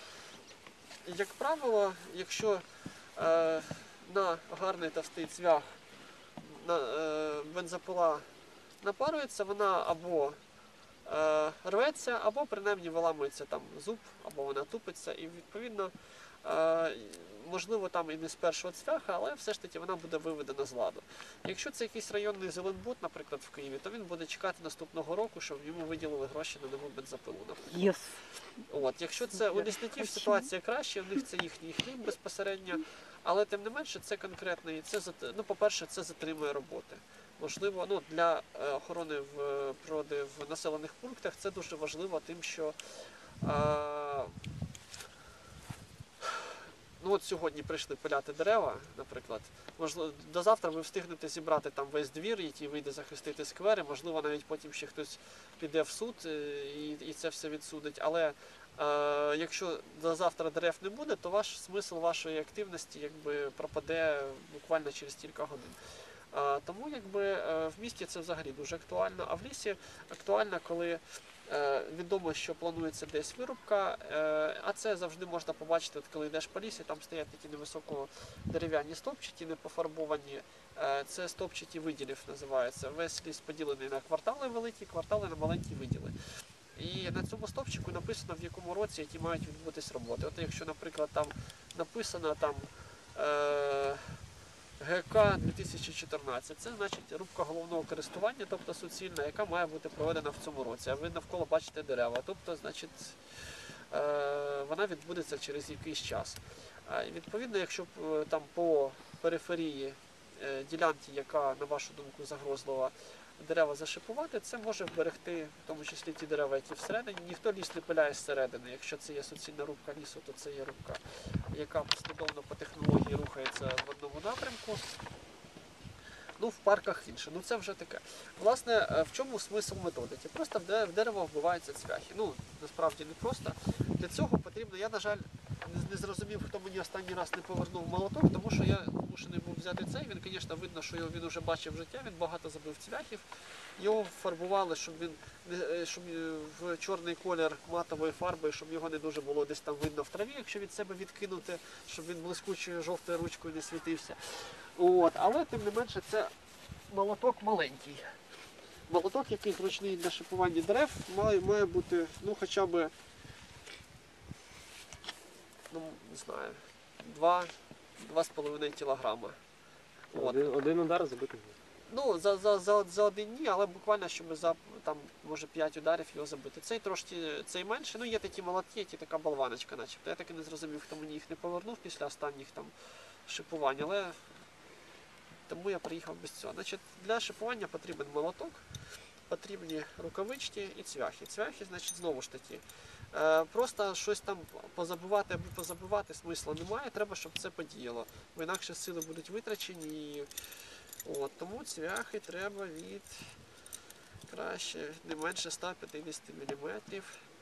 як правило, якщо е, на гарний товстий цвях на, е, бензопила напарюється, вона або е, рветься, або принаймні виламується там зуб, або вона тупиться, і відповідно, е, можливо, там і не з першого цвяха, але все ж таки вона буде виведена з ладу. Якщо це якийсь районний зеленбуд, наприклад, в Києві, то він буде чекати наступного року, щоб йому виділили гроші на нову бензопилу, наприклад. Єс. От, якщо це у лісників ситуація краща, у них це їхній хліб безпосередньо, але тим не менше це конкретний, це зат- ну, по-перше, це затримує роботи. Можливо, ну, для е, охорони в е, природи в населених пунктах це дуже важливо тим, що е, ну от сьогодні прийшли пиляти дерева, наприклад. Можливо, до завтра ви встигнете зібрати там весь двір, який вийде захистити сквери. Можливо, навіть потім ще хтось піде в суд е, і, і це все відсудить. Але е, якщо до завтра дерев не буде, то ваш смисл вашої активності якби пропаде буквально через кілька годин. Е, тому якби е, в місті це взагалі дуже актуально, а в лісі актуально, коли Е, Відомо, що планується десь вирубка, е, а це завжди можна побачити, от коли йдеш по лісі, там стоять такі невисоко дерев'яні стовпчаті, не пофарбовані. Е, Це стовпчаті виділів називається. Весь ліс поділений на квартали великі, квартали на маленькі виділи. І на цьому стовпчику написано, в якому році які мають відбутись роботи. От якщо, наприклад, там написано там е, Г К дві тисячі чотирнадцять, це значить рубка головного користування, тобто суцільна, яка має бути проведена в цьому році. А ви навколо бачите дерева, тобто, значить, е, вона відбудеться через якийсь час. Е, відповідно, якщо е, там по периферії е, ділянки, яка, на вашу думку, загрозлива, дерева зашипувати, це може вберегти, в тому числі ті дерева, які всередині. Ніхто ліс не пиляє зсередини. Якщо це є суцільна рубка лісу, то це є рубка, яка послідовно по технології рухається в одному напрямку. Ну, в парках інше. Ну, це вже таке. Власне, в чому смисл методики? Просто в дерево вбиваються цвяхи. Ну, насправді не просто. Для цього потрібно, я, на жаль, не зрозумів, хто мені останній раз не повернув молоток, тому що я змушений був взяти цей. Він, звісно, видно, що його він вже бачив життя, він багато забив цвяхів. Його фарбували, щоб він щоб в чорний колір матової фарби, щоб його не дуже було десь там видно в траві, якщо від себе відкинути, щоб він блискучою жовтою ручкою не світився. От. Але, тим не менше, це молоток маленький. Молоток, який зручний для шипування дерев, має, має бути, ну, хоча б, ну, не знаю, два з половиною кілограма. От. Один, один удар забити. Ну, за, за, за, за один ні, але буквально, щоб за, там, може, п'ять ударів його забити. Цей трошки, цей менше, ну, є такі молотки, які така болваночка, начебто. Я так і не зрозумів, хто мені їх не повернув після останніх там шипувань, але тому я приїхав без цього. Значить, для шипування потрібен молоток, потрібні рукавички і цвяхи. Цвяхи, значить, знову ж таки, е, просто щось там позабивати або позабивати смисла немає, треба, щоб це подіяло. Бо інакше сили будуть витрачені. І, от, тому цвяхи треба від краще, не менше ста п'ятдесят міліметрів.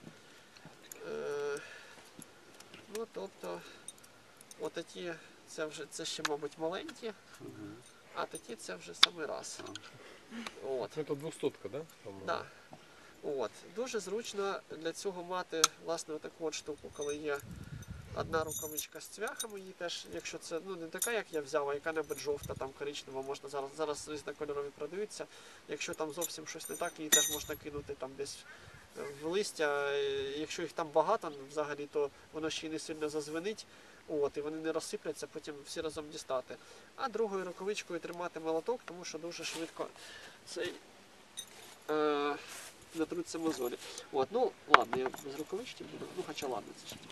Е, ну, тобто, отакі, це вже, це ще, мабуть, маленькі. А такі це вже самий раз. От. Це двохсотка, да? Там, Да. От. Дуже зручно для цього мати, власне, таку от штуку, коли є одна рукавичка з цвяхами, її теж, якщо це, ну, не така, як я взяв, а яка-небудь жовта, там коричнева, можна зараз, зараз різнокольорові продаються. Якщо там зовсім щось не так, її теж можна кинути там десь в листя. Якщо їх там багато взагалі, то воно ще й не сильно зазвенить. От, і вони не розсипляться, потім всі разом дістати. А другою рукавичкою тримати молоток, тому що дуже швидко цей е, натруться мозолі. От, ну, ладно, я без рукавички буду, ну, хоча ладно, це ж.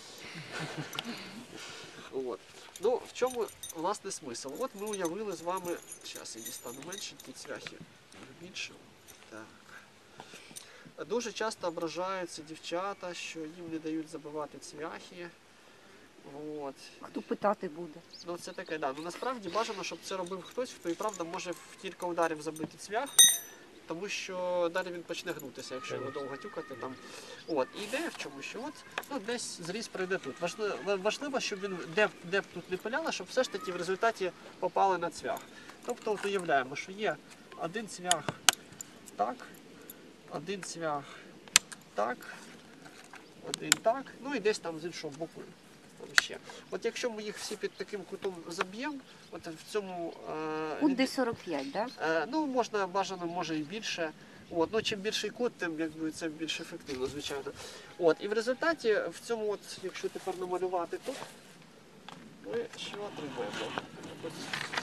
От. Ну, в чому, власне, смисл? От ми уявили з вами, зараз я дістану менше, ті цвяхи більше. Так. Дуже часто ображаються дівчата, що їм не дають забивати цвяхи. От. Хто питати буде? Ну, це таке, да. Ну, насправді бажано, щоб це робив хтось, хто і правда може в кілька ударів забити цвях, тому що далі він почне гнутися, якщо його довго тюкати. Там. От. І ідея в чому, що от, ну, десь зріз прийде тут. Важливо, важливо, щоб він де, де б тут не пиляла, щоб все ж таки в результаті попали на цвях. Тобто от уявляємо, що є один цвях так, один цвях так, один так, ну і десь там з іншого боку. Ще. От якщо ми їх всі під таким кутом заб'ємо, от в цьому е, Кут десь сорок п'ять, так? Да? е, ну можна бажано, може і більше. От, ну чим більший кут, тим якби це більш ефективно, звичайно. От, і в результаті в цьому, от, якщо тепер намалювати тут, ми що отримаємо? Ось,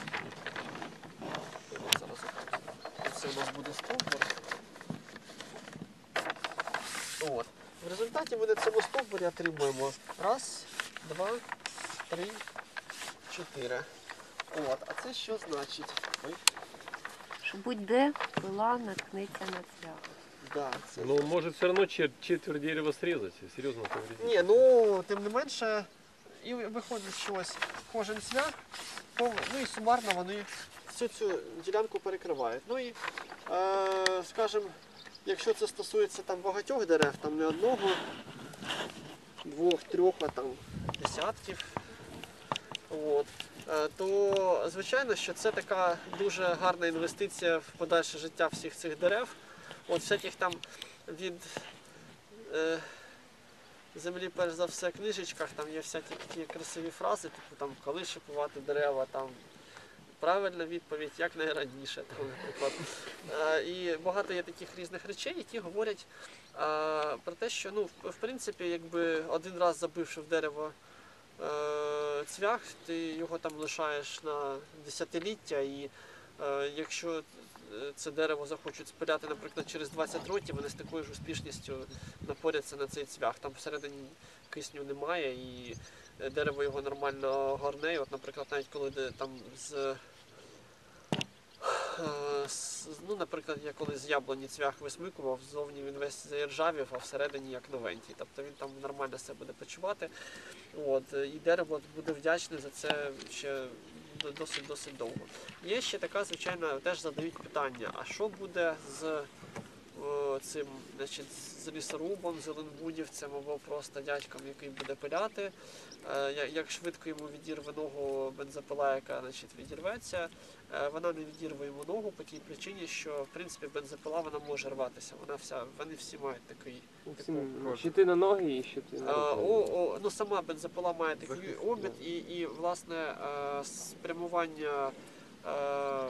зараз це у нас буде стовбур. От. В результаті ми на цьому стовбурі отримуємо раз, два, три, чотири. От, а це що значить? Ой. Що будь-де пила наткнеться на цвях. Да, це... Ну, может все равно чер- четверть дерева срезать, и серьезно повредить. Ні, ну, тим не менше, і виходить, що ось кожен цвях, ну і сумарно вони всю цю ділянку перекривають. Ну і, е, скажімо, якщо це стосується там багатьох дерев, там не одного, двох, трьох, а там десятків, от, е, то звичайно, що це така дуже гарна інвестиція в подальше життя всіх цих дерев. От всяких там від е, землі, перш за все, книжечках, там є всякі такі красиві фрази, типу там коли шипувати дерева, там правильна відповідь, як найраніше, там, наприклад. Е, і багато є таких різних речей, які говорять е, про те, що ну, в, в принципі, якби один раз забивши в дерево е, цвях, ти його там лишаєш на десятиліття, і е, якщо це дерево захочуть спиляти, наприклад, через двадцять років, вони з такою ж успішністю напоряться на цей цвях. Там всередині кисню немає, і дерево його нормально горне. І от, наприклад, навіть коли де, там з, е, з, ну, наприклад, я коли з яблуні цвях висмикував, ззовні він весь заіржавів, а всередині як новенький. Тобто він там нормально себе буде почувати. От, і дерево буде вдячне за це ще досить-досить довго. Є ще така, звичайно, теж задають питання, а що буде з о, цим, значить, з лісорубом, зеленбудівцем або просто дядьком, який буде пиляти, е, як швидко йому відірве ногу бензопила, яка, значить, відірветься. Е, вона не відірве йому ногу по тій причині, що, в принципі, бензопила вона може рватися. Вона вся, вони всі мають такий Щити на ноги і щити на А, руки. о, о, ну, сама бензопила має такий обід і, і власне, е, спрямування е,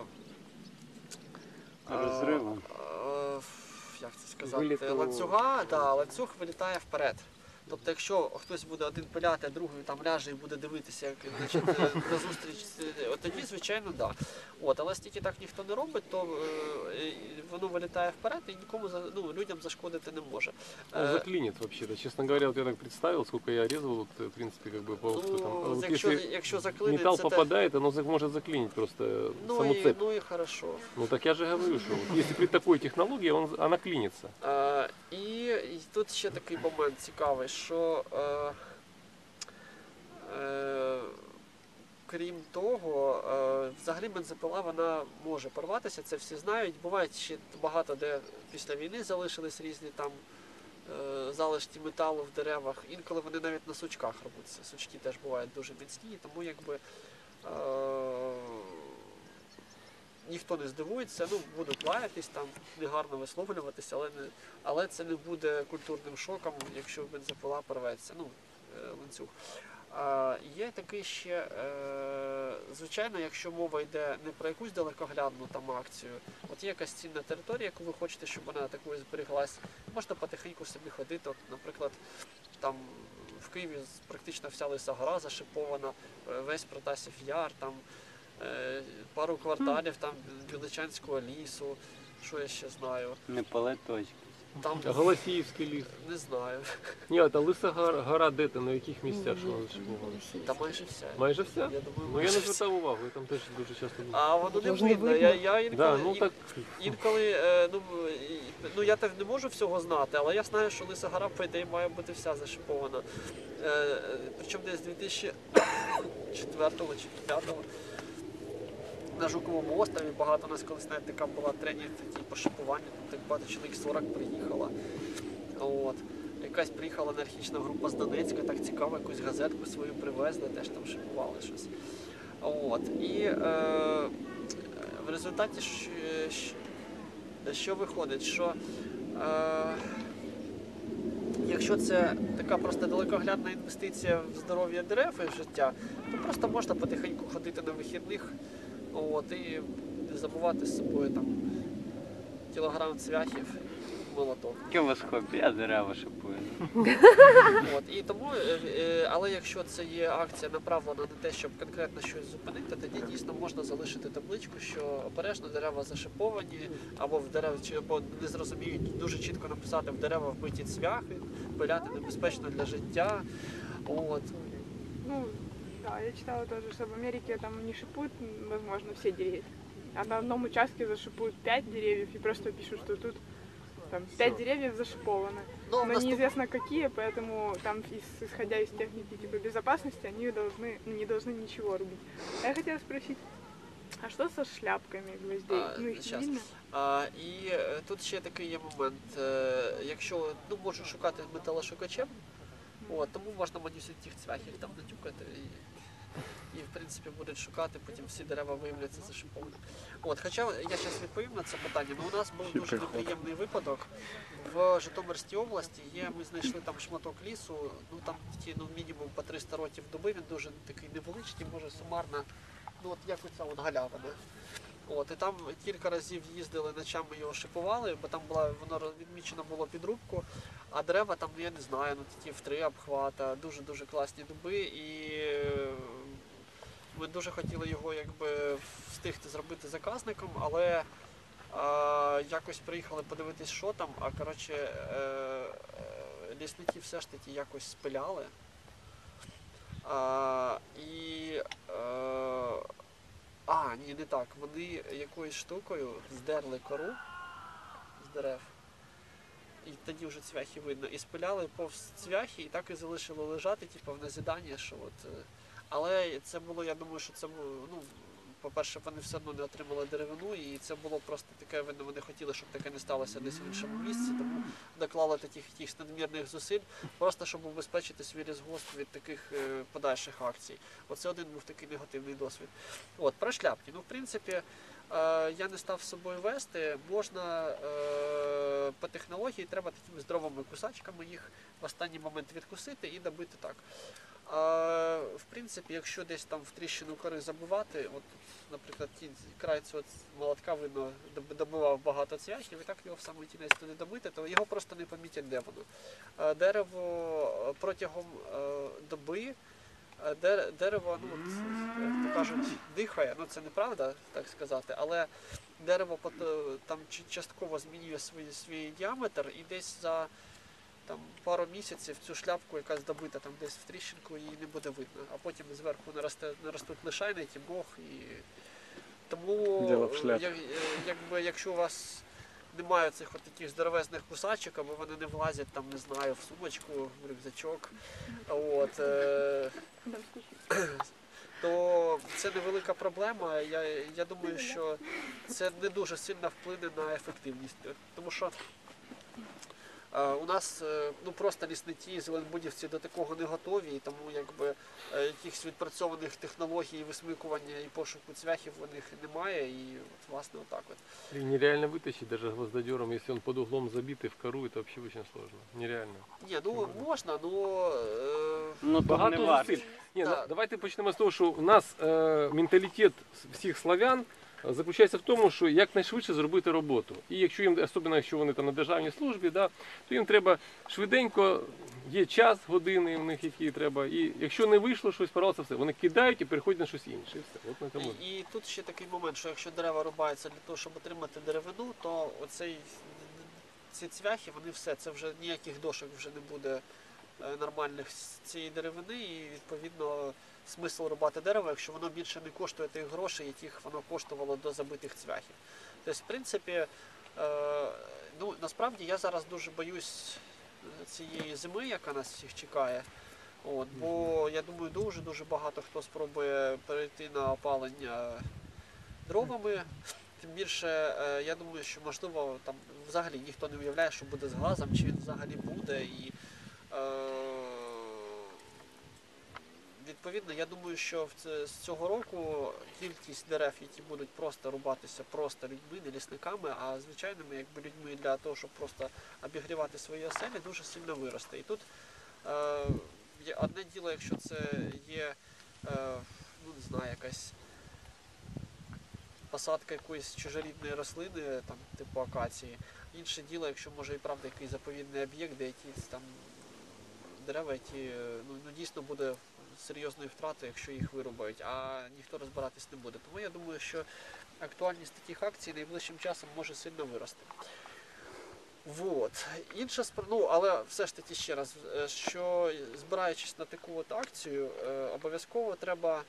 Розривом. е, як це сказати, Виліту. ланцюга, да, ланцюг вилітає вперед. Тобто, якщо хтось буде один пиляти, а другий там ляже і буде дивитися, як, значить, на зустріч, от тоді, звичайно, да. От, але стільки так ніхто не робить, то е, воно вилітає вперед і нікому за- ну, людям зашкодити не може. Он Е, заклинит вообще-то. Честно говоря, вот я так представил, сколько я резал, вот, в принципе, как бы по опыту там. А Ну, вот якщо, если якщо заклинить, металл це те- попадает, оно за- может заклинить просто ну, саму і, цепь. ну і хорошо. Ну так я же говорю, что вот если при такой технологии, он, она клинится. Е, і, і тут ще такий момент цікавий, що е, е, крім того, е, взагалі бензопила вона може порватися, це всі знають. Бувають ще багато де після війни залишились різні там е, залишки металу в деревах. Інколи вони навіть на сучках рвуться. Сучки теж бувають дуже міцні, тому якби е, ніхто не здивується, ну, будуть лаятись, там, негарно висловлюватися, але, не, але це не буде культурним шоком, якщо бензопила порветься, ну, е, ланцюг. А, є такий ще, е, звичайно, якщо мова йде не про якусь далекоглядну там акцію, от є якась цінна територія, яку ви хочете, щоб вона такою зберіглась, можна потихеньку собі ходити, от, наприклад, там в Києві практично вся Лиса гора зашипована, е, весь Протасів Яр, там, Е, пару кварталів там Біличанського лісу, що я ще знаю. Не пале точки. Там А Голосіївський ліс. не знаю. Ні, та Лиса гора, гора де ти, на яких місцях, що вона зашипована? Та майже все. Майже вся? Я думаю, Ну я майже не все. звертав увагу, я там теж дуже часто був. А воно не Тож не видно. видно. Я, я інколи, Да, ну ін- так, інколи е, ну, і- ну я так не можу всього знати, але я знаю, що Лиса гора, по ідеї, має бути вся зашипована. Е, е, причому десь дві тисячі четвертого чи п'ятого. На Жуковому острові багато у нас колись навіть така була тренінг такі по шипуванню, там так багато чоловік сорок приїхала. От. Якась приїхала анархічна група з Донецька, так цікаво, якусь газетку свою привезли, теж там шипували щось. От. І е, в результаті що, що виходить, що е, якщо це така просто далекоглядна інвестиція в здоров'я дерев і в життя, то просто можна потихеньку ходити на вихідних. От, і не забувати з собою там кілограм цвяхів, молоток. Яке у вас хобі? Я дерева шипую. От, і тому, е, е, але якщо це є акція направлена на те, щоб конкретно щось зупинити, тоді дійсно можна залишити табличку, що обережно дерева зашиповані, або в дерев, чи або не зрозуміють, дуже чітко написати в дерева вбиті цвяхи, пиляти небезпечно для життя. От. Ну, да, я читала тоже, что в Америке там не шипуют, возможно, все деревья. А на одном участке зашипуют пять деревьев и просто пишут, что тут там пять деревьев зашипованы. Ну, Но наступ- неизвестно какие, поэтому там, ис- исходя из техники типа безопасности, они должны, ну, не должны ничего рубить. А я хотела спросить, а что со шляпками гвоздей? А, ну, их щас. видно? А, і е, тут ще такий є момент. Е, якщо ну, можуть шукати металошукачем, от, тому можна манюсити тих цвяхів там натюкати і і в принципі будуть шукати, потім всі дерева виявляться зашиповані. От, хоча я зараз відповім на це питання, але у нас був дуже неприємний випадок. В Житомирській області є, ми знайшли там шматок лісу, ну там ті, ну, мінімум по триста років доби, він дуже такий невеличкий, може сумарно, ну от як оця от галявина. От, і там кілька разів їздили, ночами його шипували, бо там була, воно відмічено було підрубку, а дерева там, я не знаю, ну такі в три обхвата, дуже-дуже класні дуби, і ми дуже хотіли його якби встигти зробити заказником, але а, якось приїхали подивитись, що там, а коротше е, лісники все ж таки якось спиляли. А, і е, А, ні, не так. Вони якоюсь штукою здерли кору з дерев. І тоді вже цвяхи видно. І спиляли повз цвяхи, і так і залишили лежати, типу, в назідання, що от. е, Але це було, я думаю, що це було, ну, по-перше, вони все одно не отримали деревину, і це було просто таке, видно, вони хотіли, щоб таке не сталося десь в іншому місці, тому доклали таких якихось надмірних зусиль, просто щоб убезпечити свій лісгосп від таких е, подальших акцій. Оце один був такий негативний досвід. От, про шляпки. Ну, в принципі, е, я не став з собою вести, можна е, по технології, треба такими здоровими кусачками їх в останній момент відкусити і добити так. А, в принципі, якщо десь там в тріщину кори забивати, от, наприклад, ті, край цього молотка видно, доб- добивав багато цвяхів, і так його в самий кінець туди добити, то його просто не помітять, де воно. А, дерево протягом е, доби, е, де- дерево, ну, от, як то кажуть, дихає, ну це неправда, так сказати, але дерево пот- там чи- частково змінює свій, свій діаметр, і десь за там пару місяців цю шляпку, яка здобита там десь в тріщинку, її не буде видно. А потім зверху наросте, наростуть лишайники, мох і тому Діло в шляпі. як, якби, якщо у вас немає цих от таких здоровезних кусачок, або вони не влазять там, не знаю, в сумочку, в рюкзачок, от, е, то це невелика проблема. Я, я думаю, що це не дуже сильно вплине на ефективність. Тому що е, у нас е, ну, просто лісники, зеленбудівці до такого не готові, і тому якби е, якихось відпрацьованих технологій висмикування і пошуку цвяхів у них немає. І от, власне отак от. И нереально вытащить даже гвоздодером, если он под углом забитый в кору, это вообще очень сложно. Нереально. Ні, ну можна, ну е, Ну, то не Багато варто. зусиль. Ні, Да. ну, давайте почнемо з того, що у нас е, менталітет всіх славян е, заключається в тому, що якнайшвидше зробити роботу. І якщо їм, особливо якщо вони там на державній службі, да, то їм треба швиденько, є час, години в них, які треба. І якщо не вийшло щось, порвалося все. Вони кидають і переходять на щось інше. І все. От на тому. І, і тут ще такий момент, що якщо дерева рубаються для того, щоб отримати деревину, то оцей, ці цвяхи, вони все, це вже ніяких дошок вже не буде е, нормальних з цієї деревини, і відповідно смисл рубати дерево, якщо воно більше не коштує тих грошей, яких воно коштувало до забитих цвяхів. Тобто, в принципі, е, ну, насправді я зараз дуже боюсь цієї зими, яка нас всіх чекає. От, бо я думаю, дуже-дуже багато хто спробує перейти на опалення дровами. Тим більше, е, я думаю, що можливо там взагалі ніхто не уявляє, що буде з газом, чи він взагалі буде. І е, відповідно, я думаю, що в це- з цього року кількість дерев, які будуть просто рубатися просто людьми, не лісниками, а звичайними якби людьми для того, щоб просто обігрівати свої оселі, дуже сильно виросте. І тут е, є одне діло, якщо це є, е, ну не знаю, якась посадка якоїсь чужорідної рослини, там, типу акації. Інше діло, якщо може і правда якийсь заповідний об'єкт, де якісь там дерева, які ну, ну, дійсно буде серйозною втратою, якщо їх вирубають, а ніхто розбиратись не буде. Тому я думаю, що актуальність таких акцій найближчим часом може сильно вирости. Вот. Інша спр... ну, але все ж таки ще раз, е, що збираючись на таку от акцію, е, обов'язково треба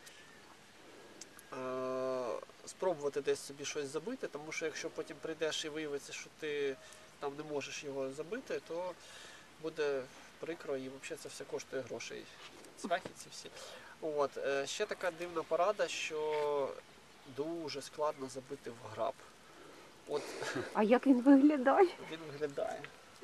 е, спробувати десь собі щось забити, тому що якщо потім прийдеш і виявиться, що ти там не можеш його забити, то буде прикро і взагалі це все коштує грошей. Цвяхи ці всі. От. е, Ще така дивна порада, що дуже складно забити в граб. От А як він виглядає? він виглядає.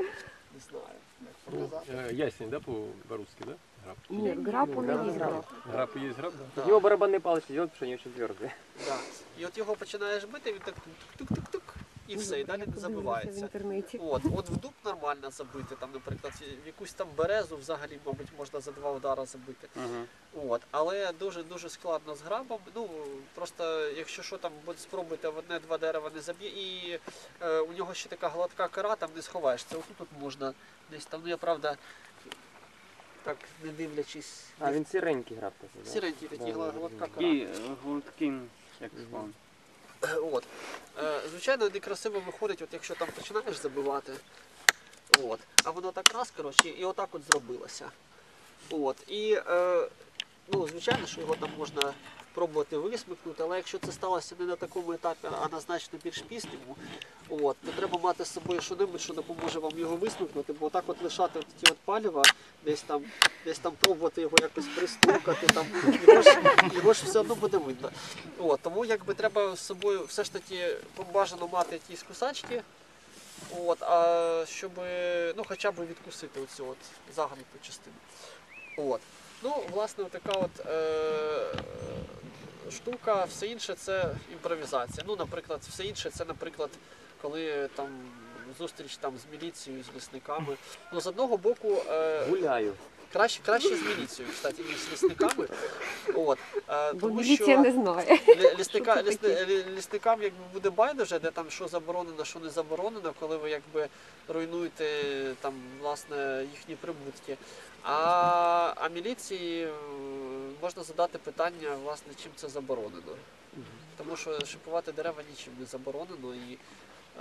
не знаю, як показати. Э, Ясень, да, по-русски, да? Граб. Ні, грапу не Граб. їздила. Граб и есть граб, да? Да. Його барабанний палець йде, що він четвертий. Да. І от його починаєш бити, він так тук-тук-тук, і все, і далі не В забивається. інтернеті. От, от в дуб нормально забити, там, наприклад, в якусь там березу взагалі, мабуть, можна за два удара забити. Угу. От, але дуже дуже складно з грабом. Ну просто якщо що там буде спробуйте в одне-два дерева не заб'є, і е, у нього ще така гладка кора, там не сховаєшся. Отут тут можна десь там. Ну я правда так не дивлячись. А, він сіренький граб такий, да? Сіренький такий Да, гла- да, гладка да. кора. І гладкий, як слон. От. Е, звичайно, некрасиво виходить, от якщо там починаєш забивати. От. А воно так раз, коротше, і отак от зробилося. От. І, е, ну, звичайно, що його там можна пробувати висмикнути, але якщо це сталося не на такому етапі, а на значно більш пізньому, от, то треба мати з собою що-небудь, що допоможе вам його висмикнути, бо так от лишати от ті от паліва, десь там, десь там пробувати його якось пристукати, там, його, ж, його ж все одно буде видно. От, тому якби треба з собою все ж таки бажано мати якісь кусачки, от, а щоб ну, хоча б відкусити оцю от загнуту частину. От. Ну, власне, така от е, штука, все інше це імпровізація. Ну, наприклад, все інше це, наприклад, коли там зустріч там з міліцією, з лісниками. Ну, з одного боку, е, Гуляю. краще, краще з міліцією, кстати, ніж з лісниками. От, е, Бо тому міліція що не знає. лі- лісника, Що це лісни, лі- лісникам якби буде байдуже, де там що заборонено, що не заборонено, коли ви якби руйнуєте там, власне, їхні прибутки. А, а міліції е, можна задати питання, власне, чим це заборонено. Тому що шипувати дерева нічим не заборонено. І, е,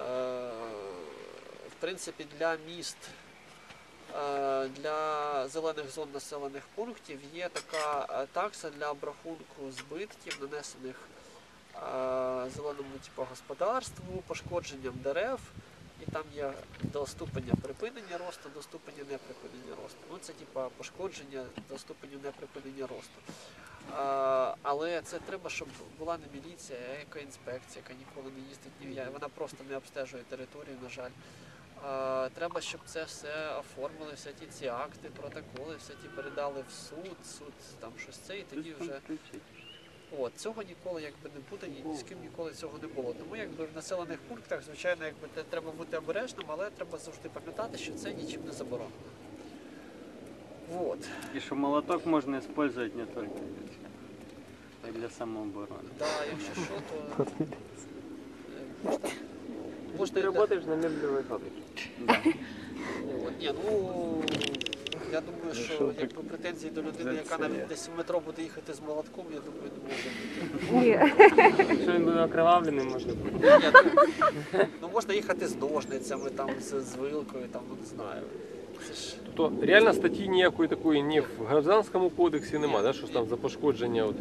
в принципі, для міст, е, для зелених зон населених пунктів є така е, такса для обрахунку збитків, нанесених е, зеленому типу, господарству, пошкодженням дерев. І там є до ступеня припинення росту, до ступеня неприпинення росту. Ну, це типа пошкодження до ступеню неприпинення росту. А, але це треба, щоб була не міліція, а екоінспекція, яка ніколи не їздить ні в я. Вона просто не обстежує територію, на жаль. А, треба, щоб це все оформили, всі ті ці акти, протоколи, все ті передали в суд, суд там щось це, і тоді вже. От, цього ніколи якби не буде, ні, ні з ким ніколи цього не було. Тому якби в населених пунктах, звичайно, якби те- треба бути обережним, але треба завжди пам'ятати, що це нічим не заборонено. Вот. І що молоток можна використовувати не тільки для, для самооборони. Да, якщо що, то е, можна, можна Ти і для- працюєш на меблевій фабриці. Да. От, ні, ну я думаю, що якби претензії до людини, яка навіть десь в метро буде їхати з молотком, я думаю, не може бути. Ні. Якщо він буде окровавлений, можна буде. Ні, ну, ну можна їхати з ножницями, там, з, з вилкою, там, ну, не знаю. Це ж... То реально статті ніякої такої ні в гражданському кодексі немає, да, що ж там за пошкодження. От,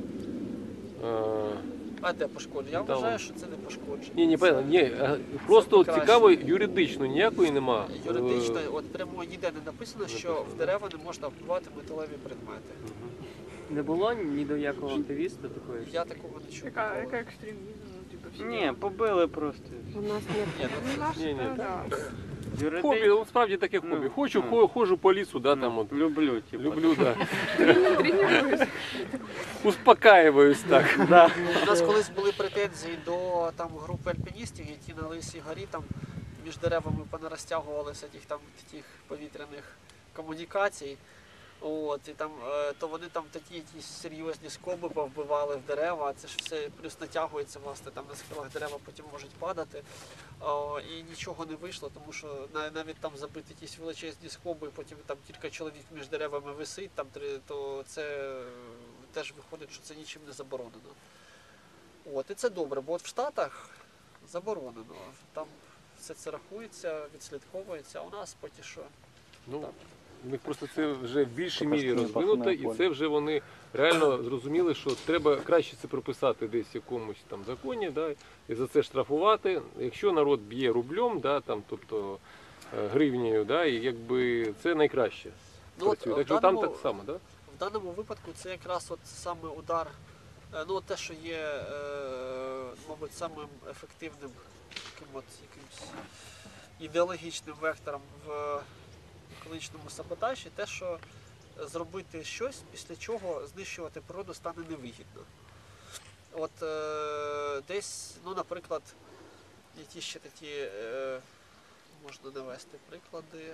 е, А де пошкодження? Я Та вважаю, вон. що це не пошкодження. ні, ні, Це понятно, ні, е, просто от краще. цікаво, юридично ніякої нема. Юридично, Е, от прямо ніде не написано, що Написано, в дерева не можна вбивати металеві предмети. Не було ні до якого активіста такої? Я такого не чув. Яка, ніколи. яка екстремізм, ну, типу, всі. Ні, побили просто. У нас нет. Ні, ну, Ну, наш, Ні, ні, да, да. Юриди... Хобі, ну, справді таке Ну, хобі. Хочу, ну. хо- ходжу по лісу, да, там от, Люблю, типу. люблю, да. Тренуюсь. Успокаиваюсь так. Да. У нас колись були претензії до там, групи альпіністів, які на Лисій горі там, між деревами понарозтягували всяких там таких повітряних комунікацій. От, і там, е, то вони там такі якісь серйозні скоби повбивали в дерева, це ж все плюс натягується, власне, там на схилах дерева потім можуть падати. О, і нічого не вийшло, тому що на- навіть там забити якісь величезні скоби, потім там кілька чоловік між деревами висить, там, три- то це е, теж виходить, що це нічим не заборонено. От, і це добре, бо от в Штатах заборонено. Там все це рахується, відслідковується, а у нас поки що. Ну, Так. у них просто це вже в більшій Поки мірі що не розвинуто, пахне і полем. це вже вони реально зрозуміли, що треба краще це прописати десь в якомусь там законі, да, і за це штрафувати. Якщо народ б'є рублем, да, там, тобто е, гривнею, да, і якби це найкраще Ну, от, працює. в Так що там даному- так само, да? В даному випадку це якраз от саме удар, е, ну от те, що є, е, мабуть, самим ефективним таким от якимсь ідеологічним вектором в екологічному саботажі те, що зробити щось, після чого знищувати природу стане невигідно. От е, десь, ну, наприклад, які ще такі, е, можна навести приклади.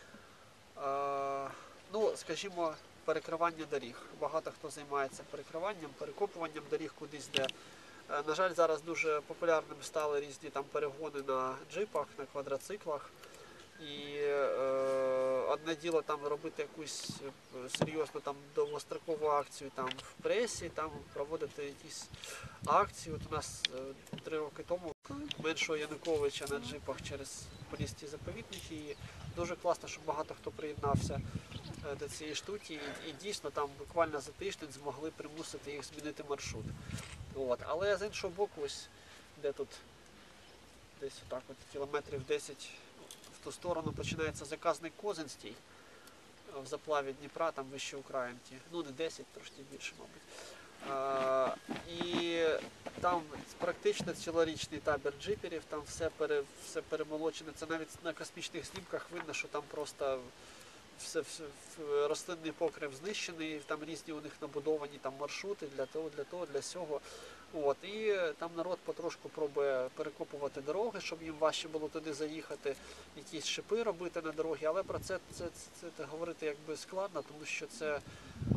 Е, ну, скажімо, перекривання доріг. Багато хто займається перекриванням, перекопуванням доріг кудись, де, е, на жаль, зараз дуже популярним стали різні там перегони на джипах, на квадроциклах. І е, одне діло там робити якусь серйозну там довгострокову акцію там в пресі, там проводити якісь акції. От у нас е, три роки тому меншого Януковича на джипах через поліські заповідники. І дуже класно, що багато хто приєднався е, до цієї штуки. І, і дійсно там буквально за тиждень змогли примусити їх змінити маршрут. От. Але з іншого боку, ось де тут десь отак от кілометрів десять в ту сторону починається заказник Козинський в заплаві Дніпра, там вище Українки. Ну не десять, трошки більше, мабуть. А, і там практично цілорічний табір джиперів, там все, пере, все перемолочене. Це навіть на космічних знімках видно, що там просто все, все, рослинний покрив знищений, там різні у них набудовані там маршрути для того, для того, для сього. От, і там народ потрошку пробує перекопувати дороги, щоб їм важче було туди заїхати, якісь шипи робити на дорогі, але про це, це, це, це говорити якби складно, тому що це е,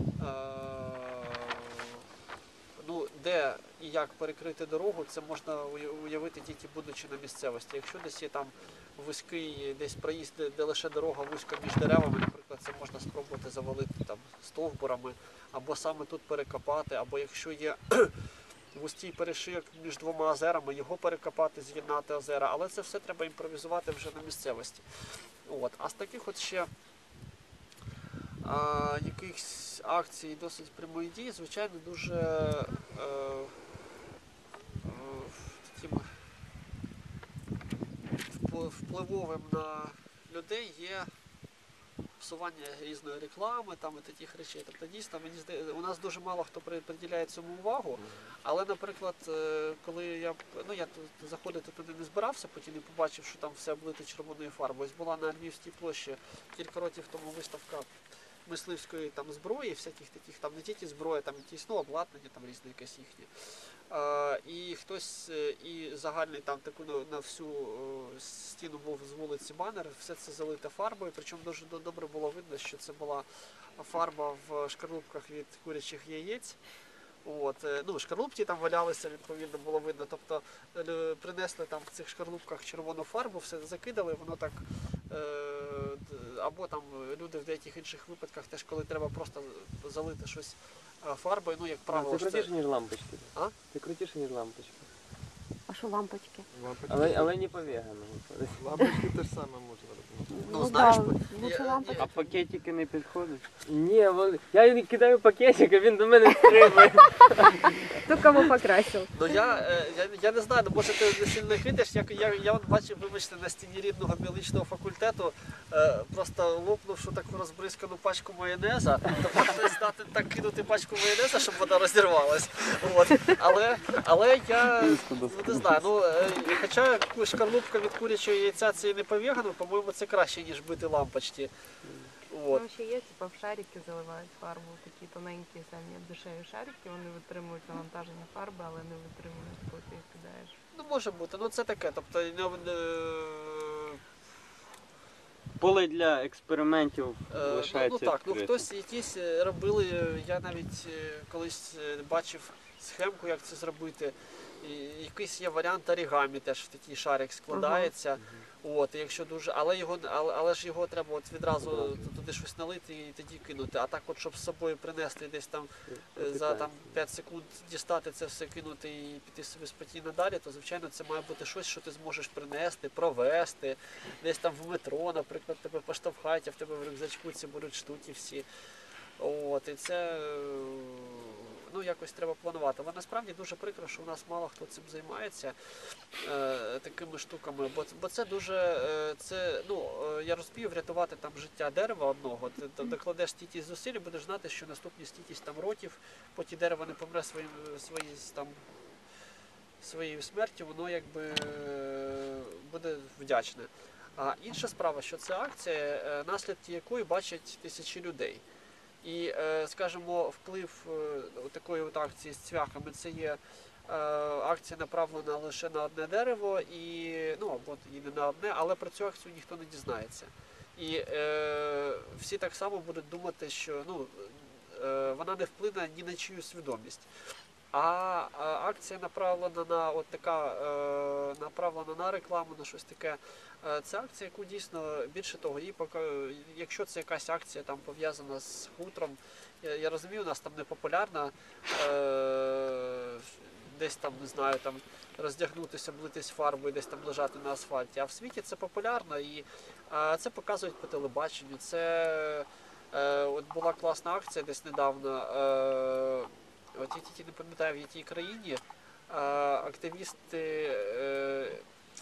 ну, де і як перекрити дорогу, це можна уявити тільки будучи на місцевості. Якщо десь є там вузький десь проїзд, де, де лише дорога вузька між деревами, наприклад, це можна спробувати завалити там стовбурами, або саме тут перекопати, або якщо є вузький перешийок між двома озерами, його перекопати, з'єднати озера, але це все треба імпровізувати вже на місцевості. От. А з таких от ще а, якихось акцій досить прямої дії, звичайно, дуже е, е, таким впливовим на людей є всування різної реклами там, і таких речей. Тобто дійсно, мені здається, у нас дуже мало хто приділяє цьому увагу, але, наприклад, коли я, ну, я заходити туди не збирався, потім і побачив, що там все облито червоною фарбою. Ось була на Львівській площі кілька років тому виставка мисливської там зброї, всяких таких, там не тільки зброя, там якісь, ну, обладнання, там різне якесь їхнє. А, і хтось, і загальний там таку на, на всю о, стіну був з вулиці банер, все це залите фарбою, причому дуже добре було видно, що це була фарба в шкарлупках від курячих яєць. От, ну, шкарлупки там валялися, відповідно, було видно. Тобто принесли там в цих шкарлупках червону фарбу, все закидали, воно так, е, або там люди в деяких інших випадках теж, коли треба просто залити щось фарбою, ну, як правило. А, ти крутіше, ніж лампочки. А? Ти крутіше, ніж лампочки. А що лампочки? Але, але не по вегану. Лампочки теж саме можна робити. Ну, знаєш, да, я- лучше я- лампочки. А пакетики не підходять? Ні, вон- я кидаю пакетик, а він до мене стрибає. Хто кого покрасив? Ну я, е, я, я не знаю, ну, може ти не сильно хитиш, я, я, я от бачив, вибачте, на стіні рідного біологічного факультету е, просто лопнувши таку розбризкану пачку майонеза, тобто хтось здатен так кинути пачку майонеза, щоб вона розірвалась. От. Але, але я ну, не знаю, ну, е, хоча шкарлупка від курячого яйця це і не по вегану, по-моєму, це краще, ніж бити лампочки. От. Там ще є, типа в шарики заливають фарбу, такі тоненькі самі дешеві шарики, вони витримують навантаження фарби, але не витримують, коли ти їх кидаєш. Ну, може бути, ну це таке, тобто не, е, Поле для експериментів Е, Ну, лишається ну так, ну відкритим. хтось якісь е, робили, е, я навіть е, колись е, бачив схемку, як це зробити. І якийсь є варіант орігамі, теж в такий шарик складається. От, і якщо дуже, але його, але, але ж його треба от відразу туди щось налити і тоді кинути. А так, от щоб з собою принести десь там е, за там п'ять секунд дістати це все, кинути і піти собі спокійно далі, то звичайно це має бути щось, що ти зможеш принести, провести, десь там в метро, наприклад, тебе поштовхають, а в тебе в рюкзачку ці будуть штуки всі. От, і це е, ну, якось треба планувати. Але насправді дуже прикро, що у нас мало хто цим займається е, такими штуками, бо, бо це дуже, е, це, ну, е, я розумію, врятувати там життя дерева одного, ти там докладеш стійкість зусиль і будеш знати, що наступні стійкість там років, поки дерево не помре своїм, свої, там, своєю смертю, воно якби е, буде вдячне. А інша справа, що це акція, е, наслідки якої бачать тисячі людей. І, е, скажімо, вплив е, такої от акції з цвяхами це є е, акція направлена лише на одне дерево, і, ну, або і не на одне, але про цю акцію ніхто не дізнається. І е, всі так само будуть думати, що ну, е, вона не вплине ні на чию свідомість. А, а акція направлена на от така, е, направлена на рекламу, на щось таке. Е, це акція, яку дійсно, більше того, її поки, якщо це якась акція там пов'язана з хутром, я, я розумію, у нас там не популярна, е, десь там, не знаю, там роздягнутися, облитись фарбою, десь там лежати на асфальті. А в світі це популярно і е, це показують по телебаченню. Це е, от була класна акція десь недавно. Е, От я тільки не пам'ятаю, в якій країні а, активісти, е, е,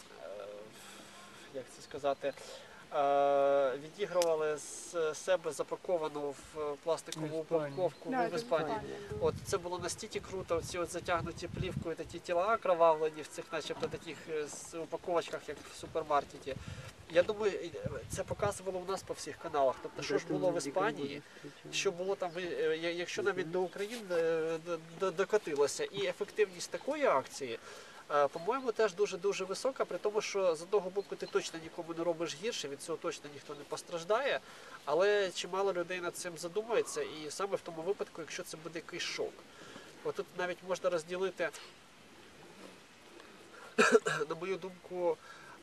як це сказати, е, відігрували з себе запаковану в пластикову упаковку Да, в Іспанії. От це було настільки круто, ці от затягнуті плівкою такі тіла окровавлені в цих, начебто, таких е, з упаковочках, як в супермаркеті. Я думаю, це показувало у нас по всіх каналах. Тобто, що ж було в Іспанії, що було там, якщо навіть до України докотилося. І ефективність такої акції, по-моєму, теж дуже-дуже висока, при тому, що з одного боку ти точно нікому не робиш гірше, від цього точно ніхто не постраждає, але чимало людей над цим задумається, і саме в тому випадку, якщо це буде якийсь шок. От тут навіть можна розділити, на мою думку,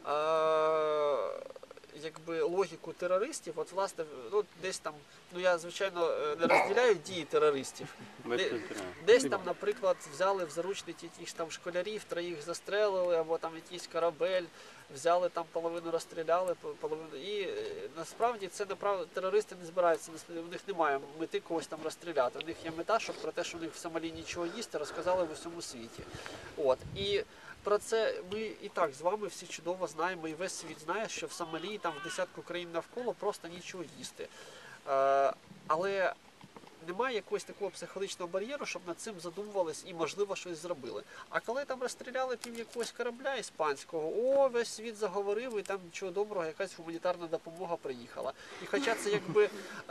А, якби логіку терористів, от власне, ну десь там, ну я звичайно не розділяю дії терористів. Де, десь там, наприклад, взяли в заручники якихось там школярів, троїх застрелили, або там якийсь корабель, взяли там половину розстріляли, половину. І насправді це направ... терористи не збираються, у них немає мети когось там розстріляти. У них є мета, щоб про те, що у них в Сомалі нічого їсти, розказали в усьому світі. От. І про це ми і так з вами всі чудово знаємо, і весь світ знає, що в Сомалі, там в десятку країн навколо просто нічого їсти. Е, але немає якогось такого психологічного бар'єру, щоб над цим задумувались і, можливо, щось зробили. А коли там розстріляли пів якогось корабля іспанського, о, весь світ заговорив, і там нічого доброго, якась гуманітарна допомога приїхала. І хоча це якби, е,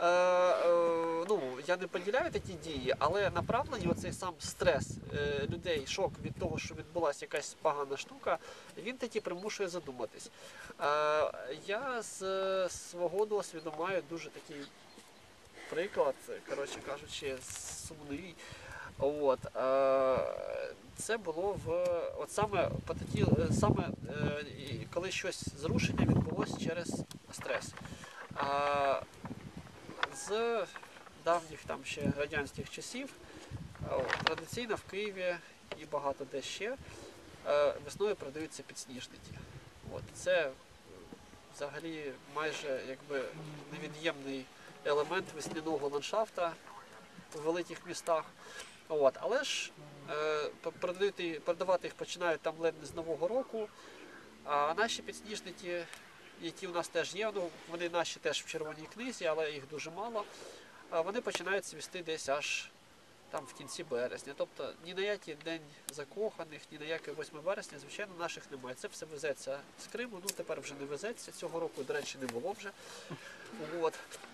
е, ну, я не поділяю такі дії, але направлені оцей сам стрес е, людей, шок від того, що відбулася якась погана штука, він таки примушує задуматись. Е, я з свого досвіду маю дуже такий приклад, коротше кажучи, сумний. От, е, це було в от саме по такі, саме е, коли щось зрушення відбулося через стрес. Е, з давніх там ще радянських часів е, традиційно в Києві і багато де ще е, весною продаються підсніжники. От, це взагалі майже якби невід'ємний елемент весняного ландшафта в великих містах. От. Але ж е, продавати, продавати їх починають там ледь не з Нового року. А наші підсніжники, які у нас теж є, ну, вони наші теж в червоній книзі, але їх дуже мало, а вони починають цвісти десь аж там в кінці березня. Тобто ні на який день закоханих, ні на який восьме березня, звичайно, наших немає. Це все везеться з Криму, ну тепер вже не везеться. Цього року, до речі, не було вже. От.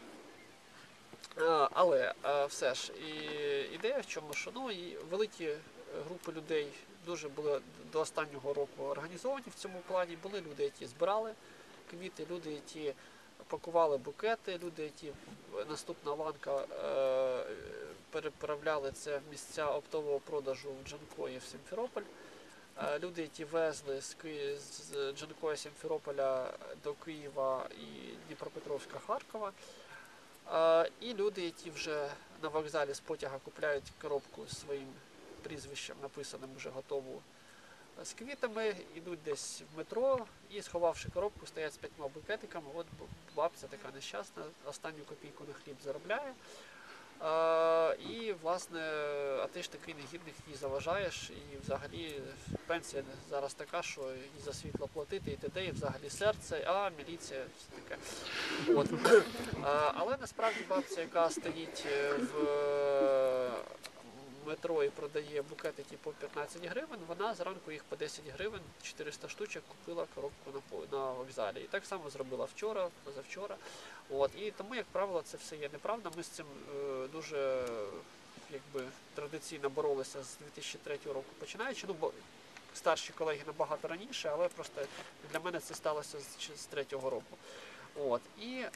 Але все ж, і ідея в чому, що ну, і великі групи людей дуже були до останнього року організовані в цьому плані. Були люди, які збирали квіти, люди, які пакували букети, люди, які наступна ланка е, переправляли це в місця оптового продажу в Джанкої в Сімферополь. Е, люди, які везли з, Ки... з Джанкої Сімферополя до Києва і Дніпропетровська, Харкова. Uh, і люди, які вже на вокзалі з потяга купляють коробку з своїм прізвищем, написаним вже готову з квітами, йдуть десь в метро і, сховавши коробку, стоять з п'ятьма букетиками. От бабця така нещасна, останню копійку на хліб заробляє. Uh, і, власне, а ти ж такий негідник, їй заважаєш, і взагалі пенсія зараз така, що і за світло платити, і т.д., і взагалі серце, а міліція, все таке. От. Uh, але насправді бабця, яка стоїть в метро і продає букетики по п'ятнадцять гривень, вона зранку їх по десять гривень, чотириста штучок купила коробку на, по- на вокзалі. І так само зробила вчора, позавчора. От. І тому, як правило, це все є неправда. Ми з цим е, дуже якби, традиційно боролися з дві тисячі третього року починаючи. Ну, бо старші колеги набагато раніше, але просто для мене це сталося з, з третього року. От. І е,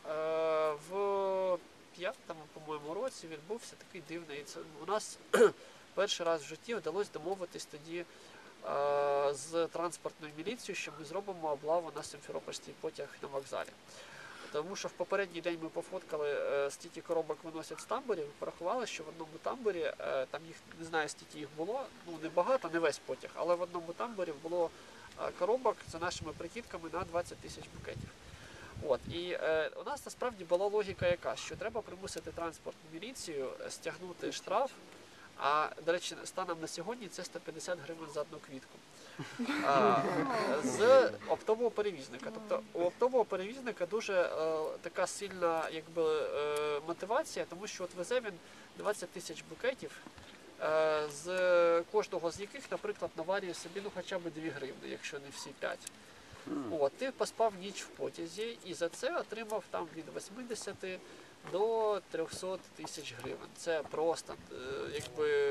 в п'ятому, по-моєму, році відбувся такий дивний. Це у нас перший раз в житті вдалося домовитись тоді е, з транспортною міліцією, що ми зробимо облаву на Сімферопольський потяг на вокзалі. Тому що в попередній день ми пофоткали, е, стільки коробок виносять з тамбурів, і порахували, що в одному тамбурі, е, там їх, не знаю, стільки їх було, ну не багато, не весь потяг, але в одному тамбурі було е, коробок за нашими прикидками на двадцять тисяч букетів. От, і е, у нас насправді була логіка яка, що треба примусити транспортну міліцію стягнути штраф, а, до речі, станом на сьогодні це сто п'ятдесят гривень за одну квітку. А, з оптового перевізника. Тобто у оптового перевізника дуже е, така сильна якби, е, мотивація, тому що от везе він двадцять тисяч букетів, е, з кожного з яких, наприклад, наварює собі ну, хоча б дві гривні, якщо не всі п'ять. От, ти поспав ніч в потязі і за це отримав там від вісімдесят до трьохсот тисяч гривень. Це просто е, якби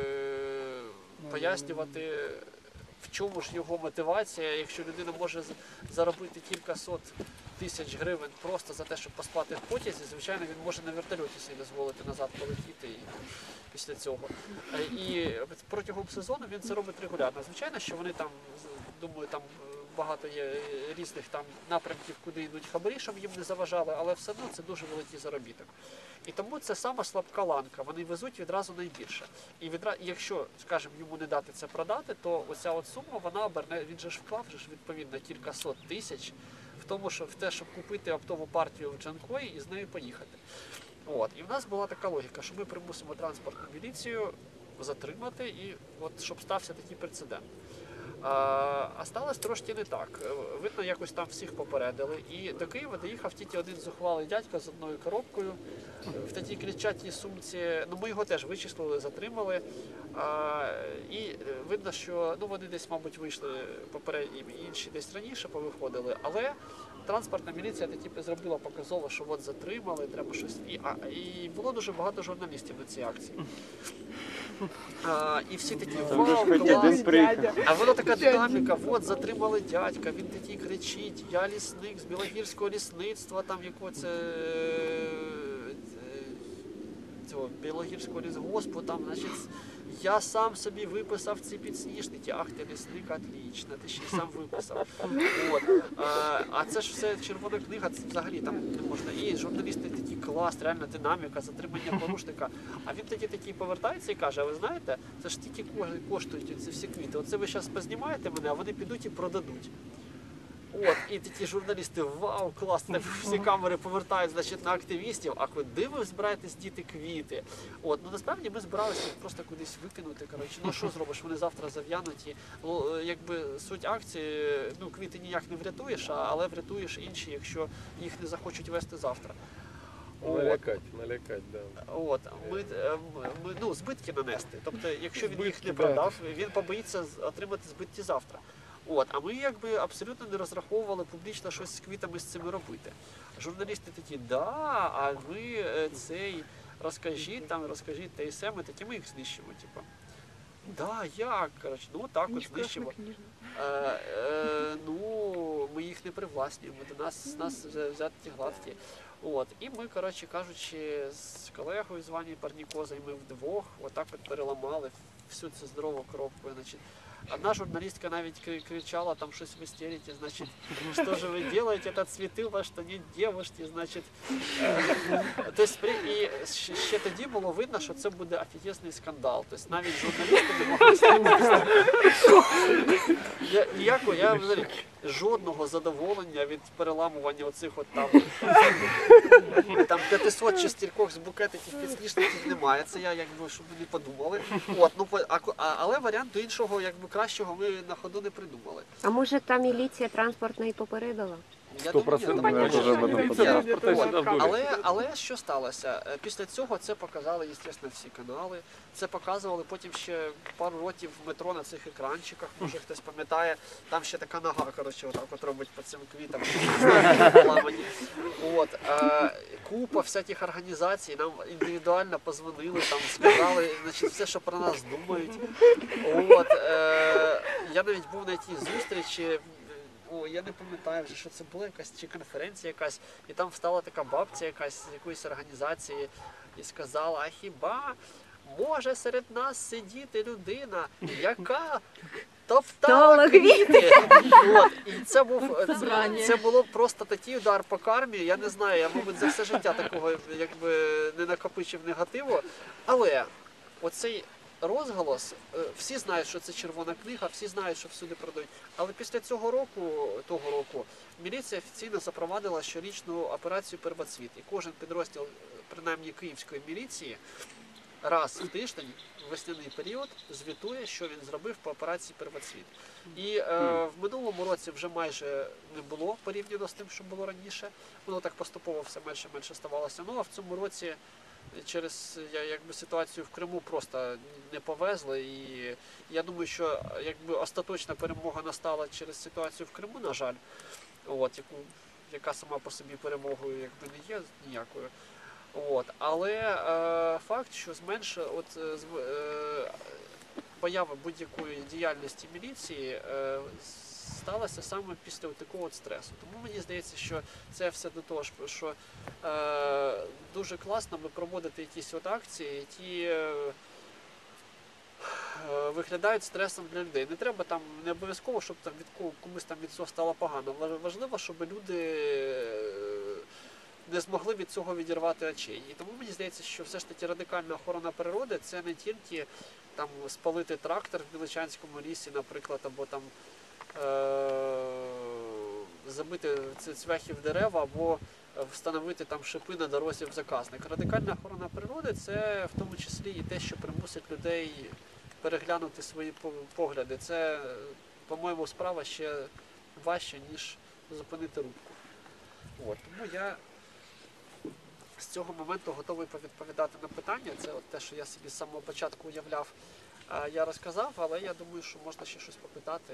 пояснювати, в чому ж його мотивація, якщо людина може з- заробити кількасот тисяч гривень просто за те, щоб поспати в потязі, звичайно, він може на вертольоті собі дозволити назад полетіти і після цього. Е, І протягом сезону він це робить регулярно. Звичайно, що вони там, з- думаю, там е, багато є різних там напрямків, куди йдуть хабарі, щоб їм не заважали, але все одно це дуже великий заробіток. І тому це сама слабка ланка, вони везуть відразу найбільше. І відра... і якщо, скажімо, йому не дати це продати, то оця от сума, вона оберне, він же ж вклав же ж, відповідно кількасот тисяч в тому, що в те, щоб купити оптову партію в Джанкої і з нею поїхати. От. І в нас була така логіка, що ми примусимо транспортну міліцію затримати, і от щоб стався такий прецедент. А, а сталося трошки не так. Е, Видно, якось там всіх попередили. І до Києва доїхав тільки один зухвалий дядько з одною коробкою в такій клітчатій сумці. Ну, ми його теж вичислили, затримали. А, і е, видно, що ну, вони десь, мабуть, вийшли попередні, інші десь раніше повиходили, але транспортна міліція таки зробила показово, що от затримали, треба щось. І, а, і було дуже багато журналістів на цій акції. А, і всі такі, Там же ж вау, хоч клас. один приїхав. А воно така динаміка, от затримали дядька, він такий кричить, я лісник з Білогірського лісництва, там якого це е, цього Білогірського лісгоспу, там, значить, я сам собі виписав ці підсніжники, ах ти лісник, отлично, ти ще й сам виписав. От. А, а це ж все червона книга, це взагалі там не можна. І журналісти такі, клас, реальна динаміка, затримання порушника. А він тоді такий повертається і каже, а ви знаєте, це ж тільки коштують ці всі квіти. Оце ви зараз познімаєте мене, а вони підуть і продадуть. От, і такі журналісти, вау, класно, всі камери повертають, значить, на активістів, а куди ви збираєтесь діти квіти? От, ну насправді ми збиралися їх просто кудись викинути, коротше, ну що зробиш, вони завтра зав'януті. Ну, якби суть акції, ну квіти ніяк не врятуєш, а, але врятуєш інші, якщо їх не захочуть вести завтра. От. Налякать, налякать, да. От, ми, е, ми, ну, збитки нанести. Тобто, якщо він їх Збитки, не да. продав, він побоїться з- отримати збитки завтра. От, а ми якби абсолютно не розраховували публічно щось з квітами з цими робити. Журналісти такі, да, а ви е, цей розкажіть там, розкажіть те і се, ми такі ми їх знищимо. Типу. Да, як? Коротше, ну так от знищимо. Е, е, ну, ми їх не привласнюємо, до нас, з нас взяті гладкі. От, і ми, коротше кажучи, з колегою з Вані Парнікозою, ми вдвох отак от переламали всю цю здорову коробку. Значить, одна журналістка навіть кри- кричала там щось в істериці, значить, що ж ви робите, це цвіти у вас, що нет дівчинки, значить. Е, тобто, при- і ще, ще тоді було видно, що це буде офігезний скандал. Тобто навіть журналісти не могли стриматися. Я, ніякого, я взагалі жодного задоволення від переламування оцих от там, там п'ятсот чи стількох з букетиків підсніжників немає. Це я якби, щоб ви не подумали. От, ну, по- а, а, але варіанту іншого, якби кращого ми на ходу не придумали. А може та міліція транспортна і попередила? Я Сто думаю, ні, процентів. там понятно, більше що буде. вони Це відділять просто дуже сюди відкат. доля. Але, але що сталося? Е, Після цього це показали, звісно, всі канали. Це показували потім ще пару років в метро на цих екранчиках. Може хтось пам'ятає, там ще така нога, коротше, отак от робить по цим квітам. ламані. От, е, купа всяких організацій, нам індивідуально позвонили, там сказали, значить, все, що про нас думають. От, е, я навіть був на тій зустрічі. О, я не пам'ятаю вже, що це була якась чи конференція якась, і там встала така бабця якась з якоїсь організації і сказала, а хіба може серед нас сидіти людина, яка топтала квіти? От, і це був це, це було просто такий удар по кармі. Я не знаю, я, мабуть, за все життя такого якби не накопичив негативу. Але оцей розголос, е, всі знають, що це червона книга, всі знають, що всюди продають. Але після цього року, того року, міліція офіційно запровадила щорічну операцію «Первоцвіт». І кожен підрозділ, принаймні київської міліції, раз в тиждень, в весняний період, звітує, що він зробив по операції «Первоцвіт». І е, в минулому році вже майже не було порівняно з тим, що було раніше. Воно так поступово все менше і менше ставалося. Ну а в цьому році через я- якби ситуацію в Криму просто не повезли, і я думаю, що якби остаточна перемога настала через ситуацію в Криму, на жаль, от яку яка сама по собі перемогою якби не є ніякою. От, але е, факт, що зменше от е, з- е, поява будь-якої діяльності міліції е, сталося саме після такого от стресу. Тому мені здається, що це все до того, що- що е, дуже класно би проводити якісь от акції, які е, е, виглядають стресом для людей. Не треба там, не обов'язково, щоб там від кого- комусь там від цього стало погано. Важ- Важливо, щоб люди е, не змогли від цього відірвати очей. І тому мені здається, що все ж таки радикальна охорона природи це не тільки там спалити трактор в Біличанському лісі, наприклад, або там е- забити ці цвяхи в дерева, або встановити там шипи на дорозі в заказник. Радикальна охорона природи це в тому числі і те, що примусить людей переглянути свої по- погляди. Це, по-моєму, справа ще важча, ніж зупинити рубку. От. Тому я з цього моменту готовий повідповідати на питання. Це от те, що я собі з самого початку уявляв, а, я розказав, але я думаю, що можна ще щось попитати.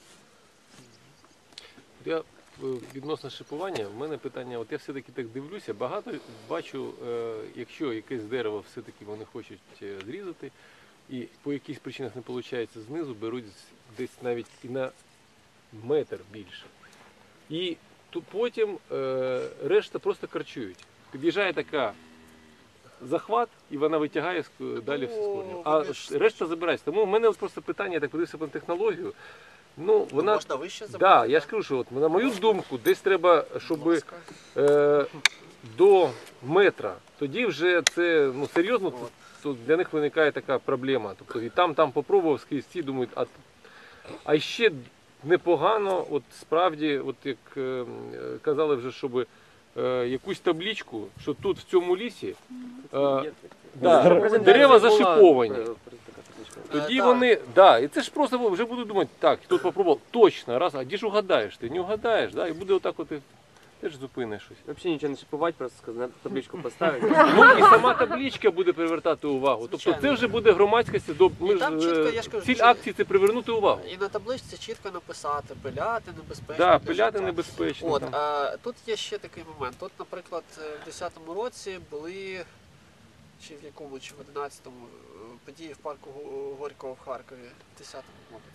Я е, відносно шипування, в мене питання, от я все-таки так дивлюся, багато бачу, е, якщо якесь дерево все-таки вони хочуть е, зрізати, і по якихось причинах не виходить знизу, беруть з- десь навіть і на метр більше. І то потім е, решта просто карчують. Під'їжджає така захват, і вона витягає ск- далі все з корню. А вони ж- решта забирається. Тому в мене от просто питання, я так подивився на технологію. Ну, вона Можна вище забрати? да, я ж кажу, що от, на мою думку, десь треба, щоб Будь ласка. е, до метра, тоді вже це ну, серйозно, От. то для них виникає така проблема. Тобто і там, там попробував скрізь ці, думають, а, а ще непогано, от справді, от як е, е, казали вже, щоб е, якусь табличку, що тут в цьому лісі е, да, дерева зашиповані. Тоді Е, да. вони, да, і це ж просто вже будуть думати, так, тут попробував, точно, раз, а де ж угадаєш? Ти не угадаєш, да, і буде отак от, і теж зупиниш щось. Взагалі нічого не шипувати, просто сказати, табличку поставити. Ну і сама табличка буде привертати увагу. Тобто це Звичайно. вже буде громадськості, до, ми І ж, там е, чітко, я ж кажу, ціль чи- акції це привернути увагу. І на табличці чітко написати, пиляти небезпечно. Да, для пиляти життя. небезпечно. От, там. а, тут є ще такий момент. От, наприклад, в десятому році були, чи в якому, чи в одинадцятому, е, події в парку Го- Горького в Харкові, в десятому, мабуть.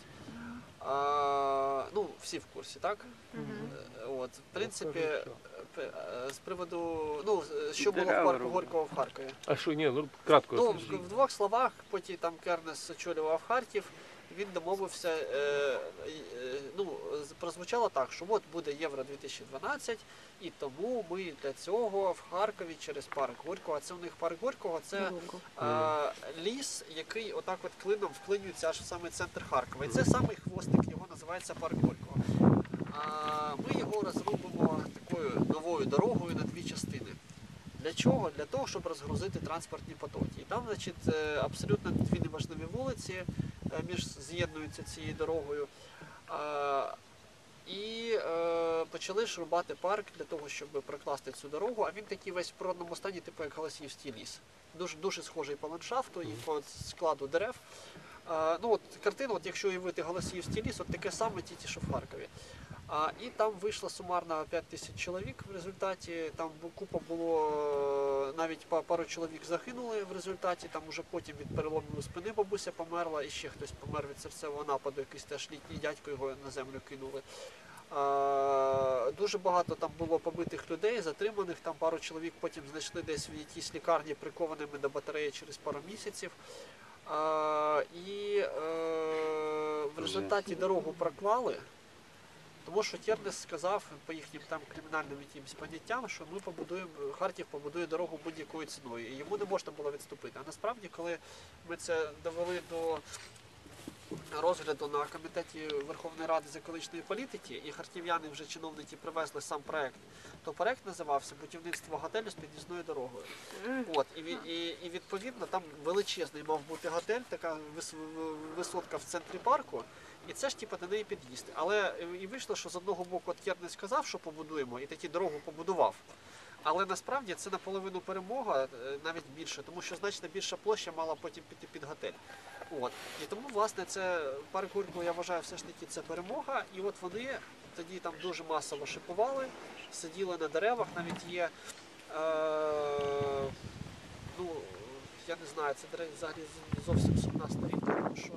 А, ну, всі в курсі, так? Е, От, в принципі, е, п- е, з приводу, ну, з- що було в Дерева парку рубали. Горького в Харкові. А що, ні, ну кратко Ну, розкажіть. в, в двох словах, потім там Кернес очолював Харків, він домовився, е, е, ну, з- прозвучало так, що от буде Євро дві тисячі дванадцять, і тому ми для цього в Харкові через парк Горького, а це у них парк Горького, це е, ліс, який отак от клином вклинюється аж в самий центр Харкова. І це самий хвостик, його називається парк Горького. А ми його розробимо такою новою дорогою на дві частини. Для чого? Для того, щоб розгрузити транспортні потоки. І там, значить, е, абсолютно дві неважливі вулиці е, між з'єднуються цією дорогою. А, І е, почали ж рубати парк для того, щоб прокласти цю дорогу, а він такий весь в природному стані, типу як Галасіївський ліс. Дуже, дуже схожий по ландшафту і по складу дерев. А, ну от картина, от якщо уявити Галасіївський ліс, от таке саме, тільки що в Харкові. А, і там вийшло сумарно п'ять тисяч чоловік в результаті, там купа було, навіть пару чоловік загинули в результаті, там уже потім від переломів спини бабуся померла, і ще хтось помер від серцевого нападу, якийсь теж літній дядько, його на землю кинули. А, дуже багато там було побитих людей, затриманих, там пару чоловік потім знайшли десь в якійсь лікарні прикованими до батареї через пару місяців. А, і е, в результаті дорогу проклали. Тому що Тернес сказав по їхнім там кримінальним якимось поняттям, що ми побудуємо, Харків побудує дорогу будь-якою ціною, і йому не можна було відступити. А насправді, коли ми це довели до розгляду на комітеті Верховної Ради з екологічної політики, і харків'яни вже чиновники привезли сам проект, то проект називався «Будівництво готелю з під'їзною дорогою». От, і, і, і відповідно там величезний мав бути готель, така вис, висотка в центрі парку, і це ж типу до неї під'їзд. Але і вийшло, що з одного боку Кернес сказав, що побудуємо, і таки дорогу побудував. Але насправді це наполовину перемога, навіть більше, тому що значно більша площа мала потім піти під готель. От. І тому, власне, це парк Горького, я вважаю, все ж таки це перемога. І от вони тоді там дуже масово шипували, сиділи на деревах, навіть є, е, ну, я не знаю, це взагалі зовсім сумна сторінка, тому що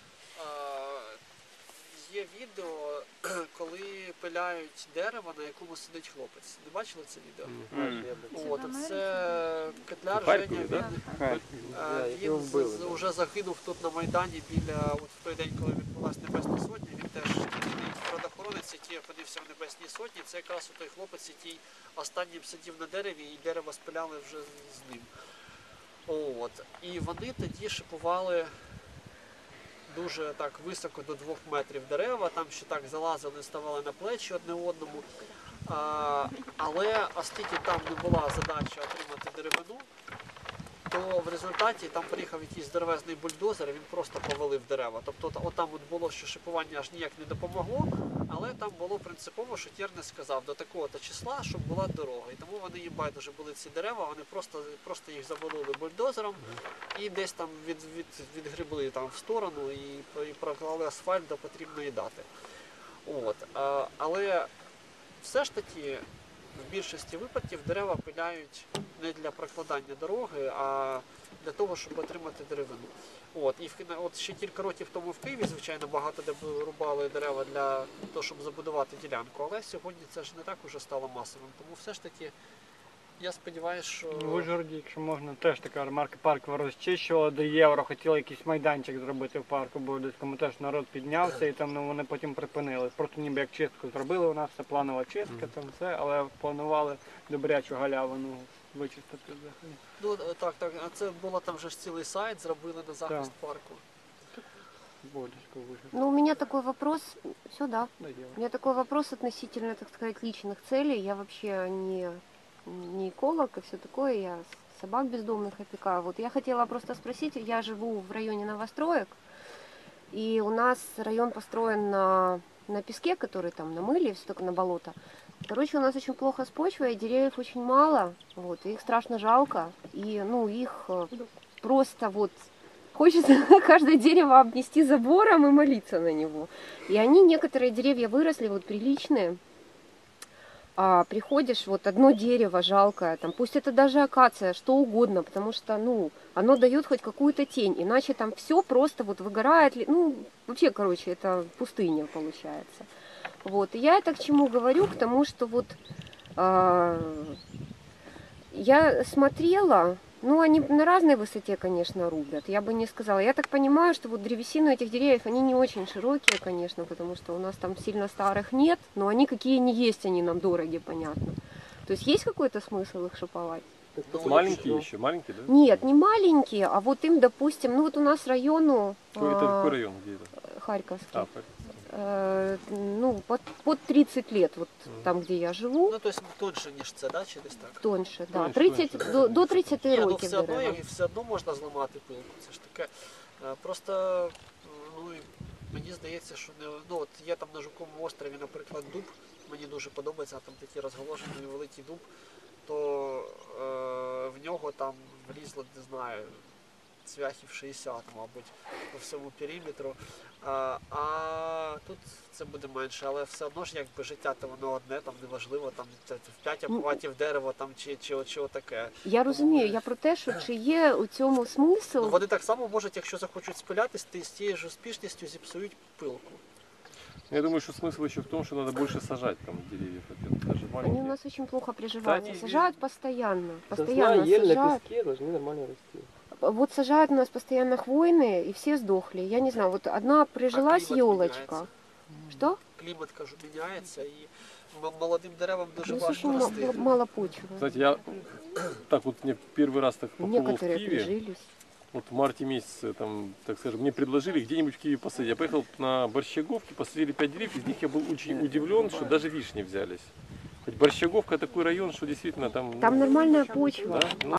е, є відео, коли пиляють дерево, на якому сидить хлопець. Не бачили це відео? Mm. От, це Котляр Харкові, Женя, да? він, е, він з- з- вже загинув тут на Майдані біля, от в той день, коли відбулася Небесна Сотня, він теж природоохоронець, який опинився в Небесній Сотні, це якраз той хлопець, який останнім сидів на дереві і дерево спиляли вже з ним. От. І вони тоді шипували дуже так високо до двох метрів дерева, там ще так залазили, ставали на плечі одне одному. А, але оскільки там не була задача отримати деревину, то в результаті там приїхав якийсь здоровезний бульдозер, і він просто повалив дерева. Тобто от там от було, що шипування аж ніяк не допомогло, але там було принципово, що Тернес сказав до такого-то числа, щоб була дорога. І тому вони їм байдуже були ці дерева, вони просто, просто їх завалили бульдозером і десь там від, від, відгребли там в сторону і, і проклали асфальт до потрібної дати. От. А, але все ж таки в більшості випадків дерева пиляють не для прокладання дороги, а для того, щоб отримати деревину. От, і в, от ще кілька років тому в Києві, звичайно, багато де рубали дерева для того, щоб забудувати ділянку, але сьогодні це ж не так уже стало масовим. Тому все ж таки, я сподіваюся, що... В Ужгороді, якщо можна, теж така ремарка, парк розчищували до євро, хотіли якийсь майданчик зробити в парку, бо десь кому теж народ піднявся і там ну, вони потім припинили. Просто ніби як чистку зробили у нас, це планова чистка, там все, але планували добрячу галявину вичистити взагалі. Ну, так, так, а це було там вже ж цілий сайт, зробили на захист Так. парку. Бодочка в Ужгороді. Ну, у меня такой вопрос, сюда. Да, євро. У меня такой вопрос относительно, так сказать, личных целей. Я вообще не, не эколог и все такое, я собак бездомных опекаю. Вот я хотела просто спросить, я живу в районе новостроек, и у нас район построен на, на песке, который там на мыле, все только на болото. Короче, у нас очень плохо с почвой, деревьев очень мало, вот, и их страшно жалко, и, ну, их э, просто вот хочется каждое дерево обнести забором и молиться на него. И они, некоторые деревья выросли вот приличные, а приходишь, вот одно дерево жалкое, там, пусть это даже акация, что угодно, потому что, ну, оно дает хоть какую-то тень, иначе там все просто вот выгорает, ли- ну, вообще, короче, это пустыня получается. Вот, и я это к чему говорю, к тому, что вот а, я смотрела, ну, они на разной высоте, конечно, рубят, я бы не сказала. Я так понимаю, что вот древесину этих деревьев, они не очень широкие, конечно, потому что у нас там сильно старых нет, но они какие не есть, они нам дороги, понятно. То есть есть какой-то смысл их шиповать? Маленькие еще, маленькие, да? Нет, не маленькие, а вот им, допустим, ну вот у нас району Какой- Это а, какой район, где это? Харьковский, А, Харьков. э, ну, под, под тридцать лет, вот там, где я живу, Ну, тобто тоньше, ніж це, да? Чи десь так? тоньше, да, Тоньше, тридцять, тоньше. до, до тридцять Ні, ну років все одно, дерева. як- все одно можна зламати пилку. Це ж таке. е, Просто, ну, і мені здається, що не ну от є там на Жуковому острові, наприклад, дуб, мені дуже подобається, там такий розголошений великий дуб, то е, в нього там влізло, не знаю, цвяхів шістдесят, мабуть, по всьому периметру. А, а тут це буде менше, але все одно ж якби життя то воно одне, там неважливо, там це в п'ять обхватів дерева там чи, чи, чи отаке. Я розумію, я про те, що чи є у цьому смисл. Ну, вони так само можуть, якщо захочуть спилятись, то з тією ж успішністю зіпсують пилку. Я думаю, что смысл еще в том, что надо больше сажать там деревьев, во-первых, даже Они у маленькие. нас очень плохо приживаются. они Сажают постоянно. Сосна, Постоянно ель на сажают. песке должны нормально расти. Вот сажают у нас постоянно хвойные, и все сдохли. Я не знаю, вот одна прижилась климат елочка. меняется. Что? Клімат, кажу, міняється і м- молодим деревам дуже Ну, важко очень рости. ма- мало почвы. Кстати, я так вот мне первый раз так попробовал в Некоторые Киеве. прижились. Вот в марте месяце, там, так скажем, мне предложили где-нибудь в Киеве посадить. Я поехал на Борщаговке, посадили пять деревьев, из них я был очень удивлен, что даже вишни взялись. Хоть Борщаговка такой район, что действительно там... Там ну, нормальная почва. да? Ну,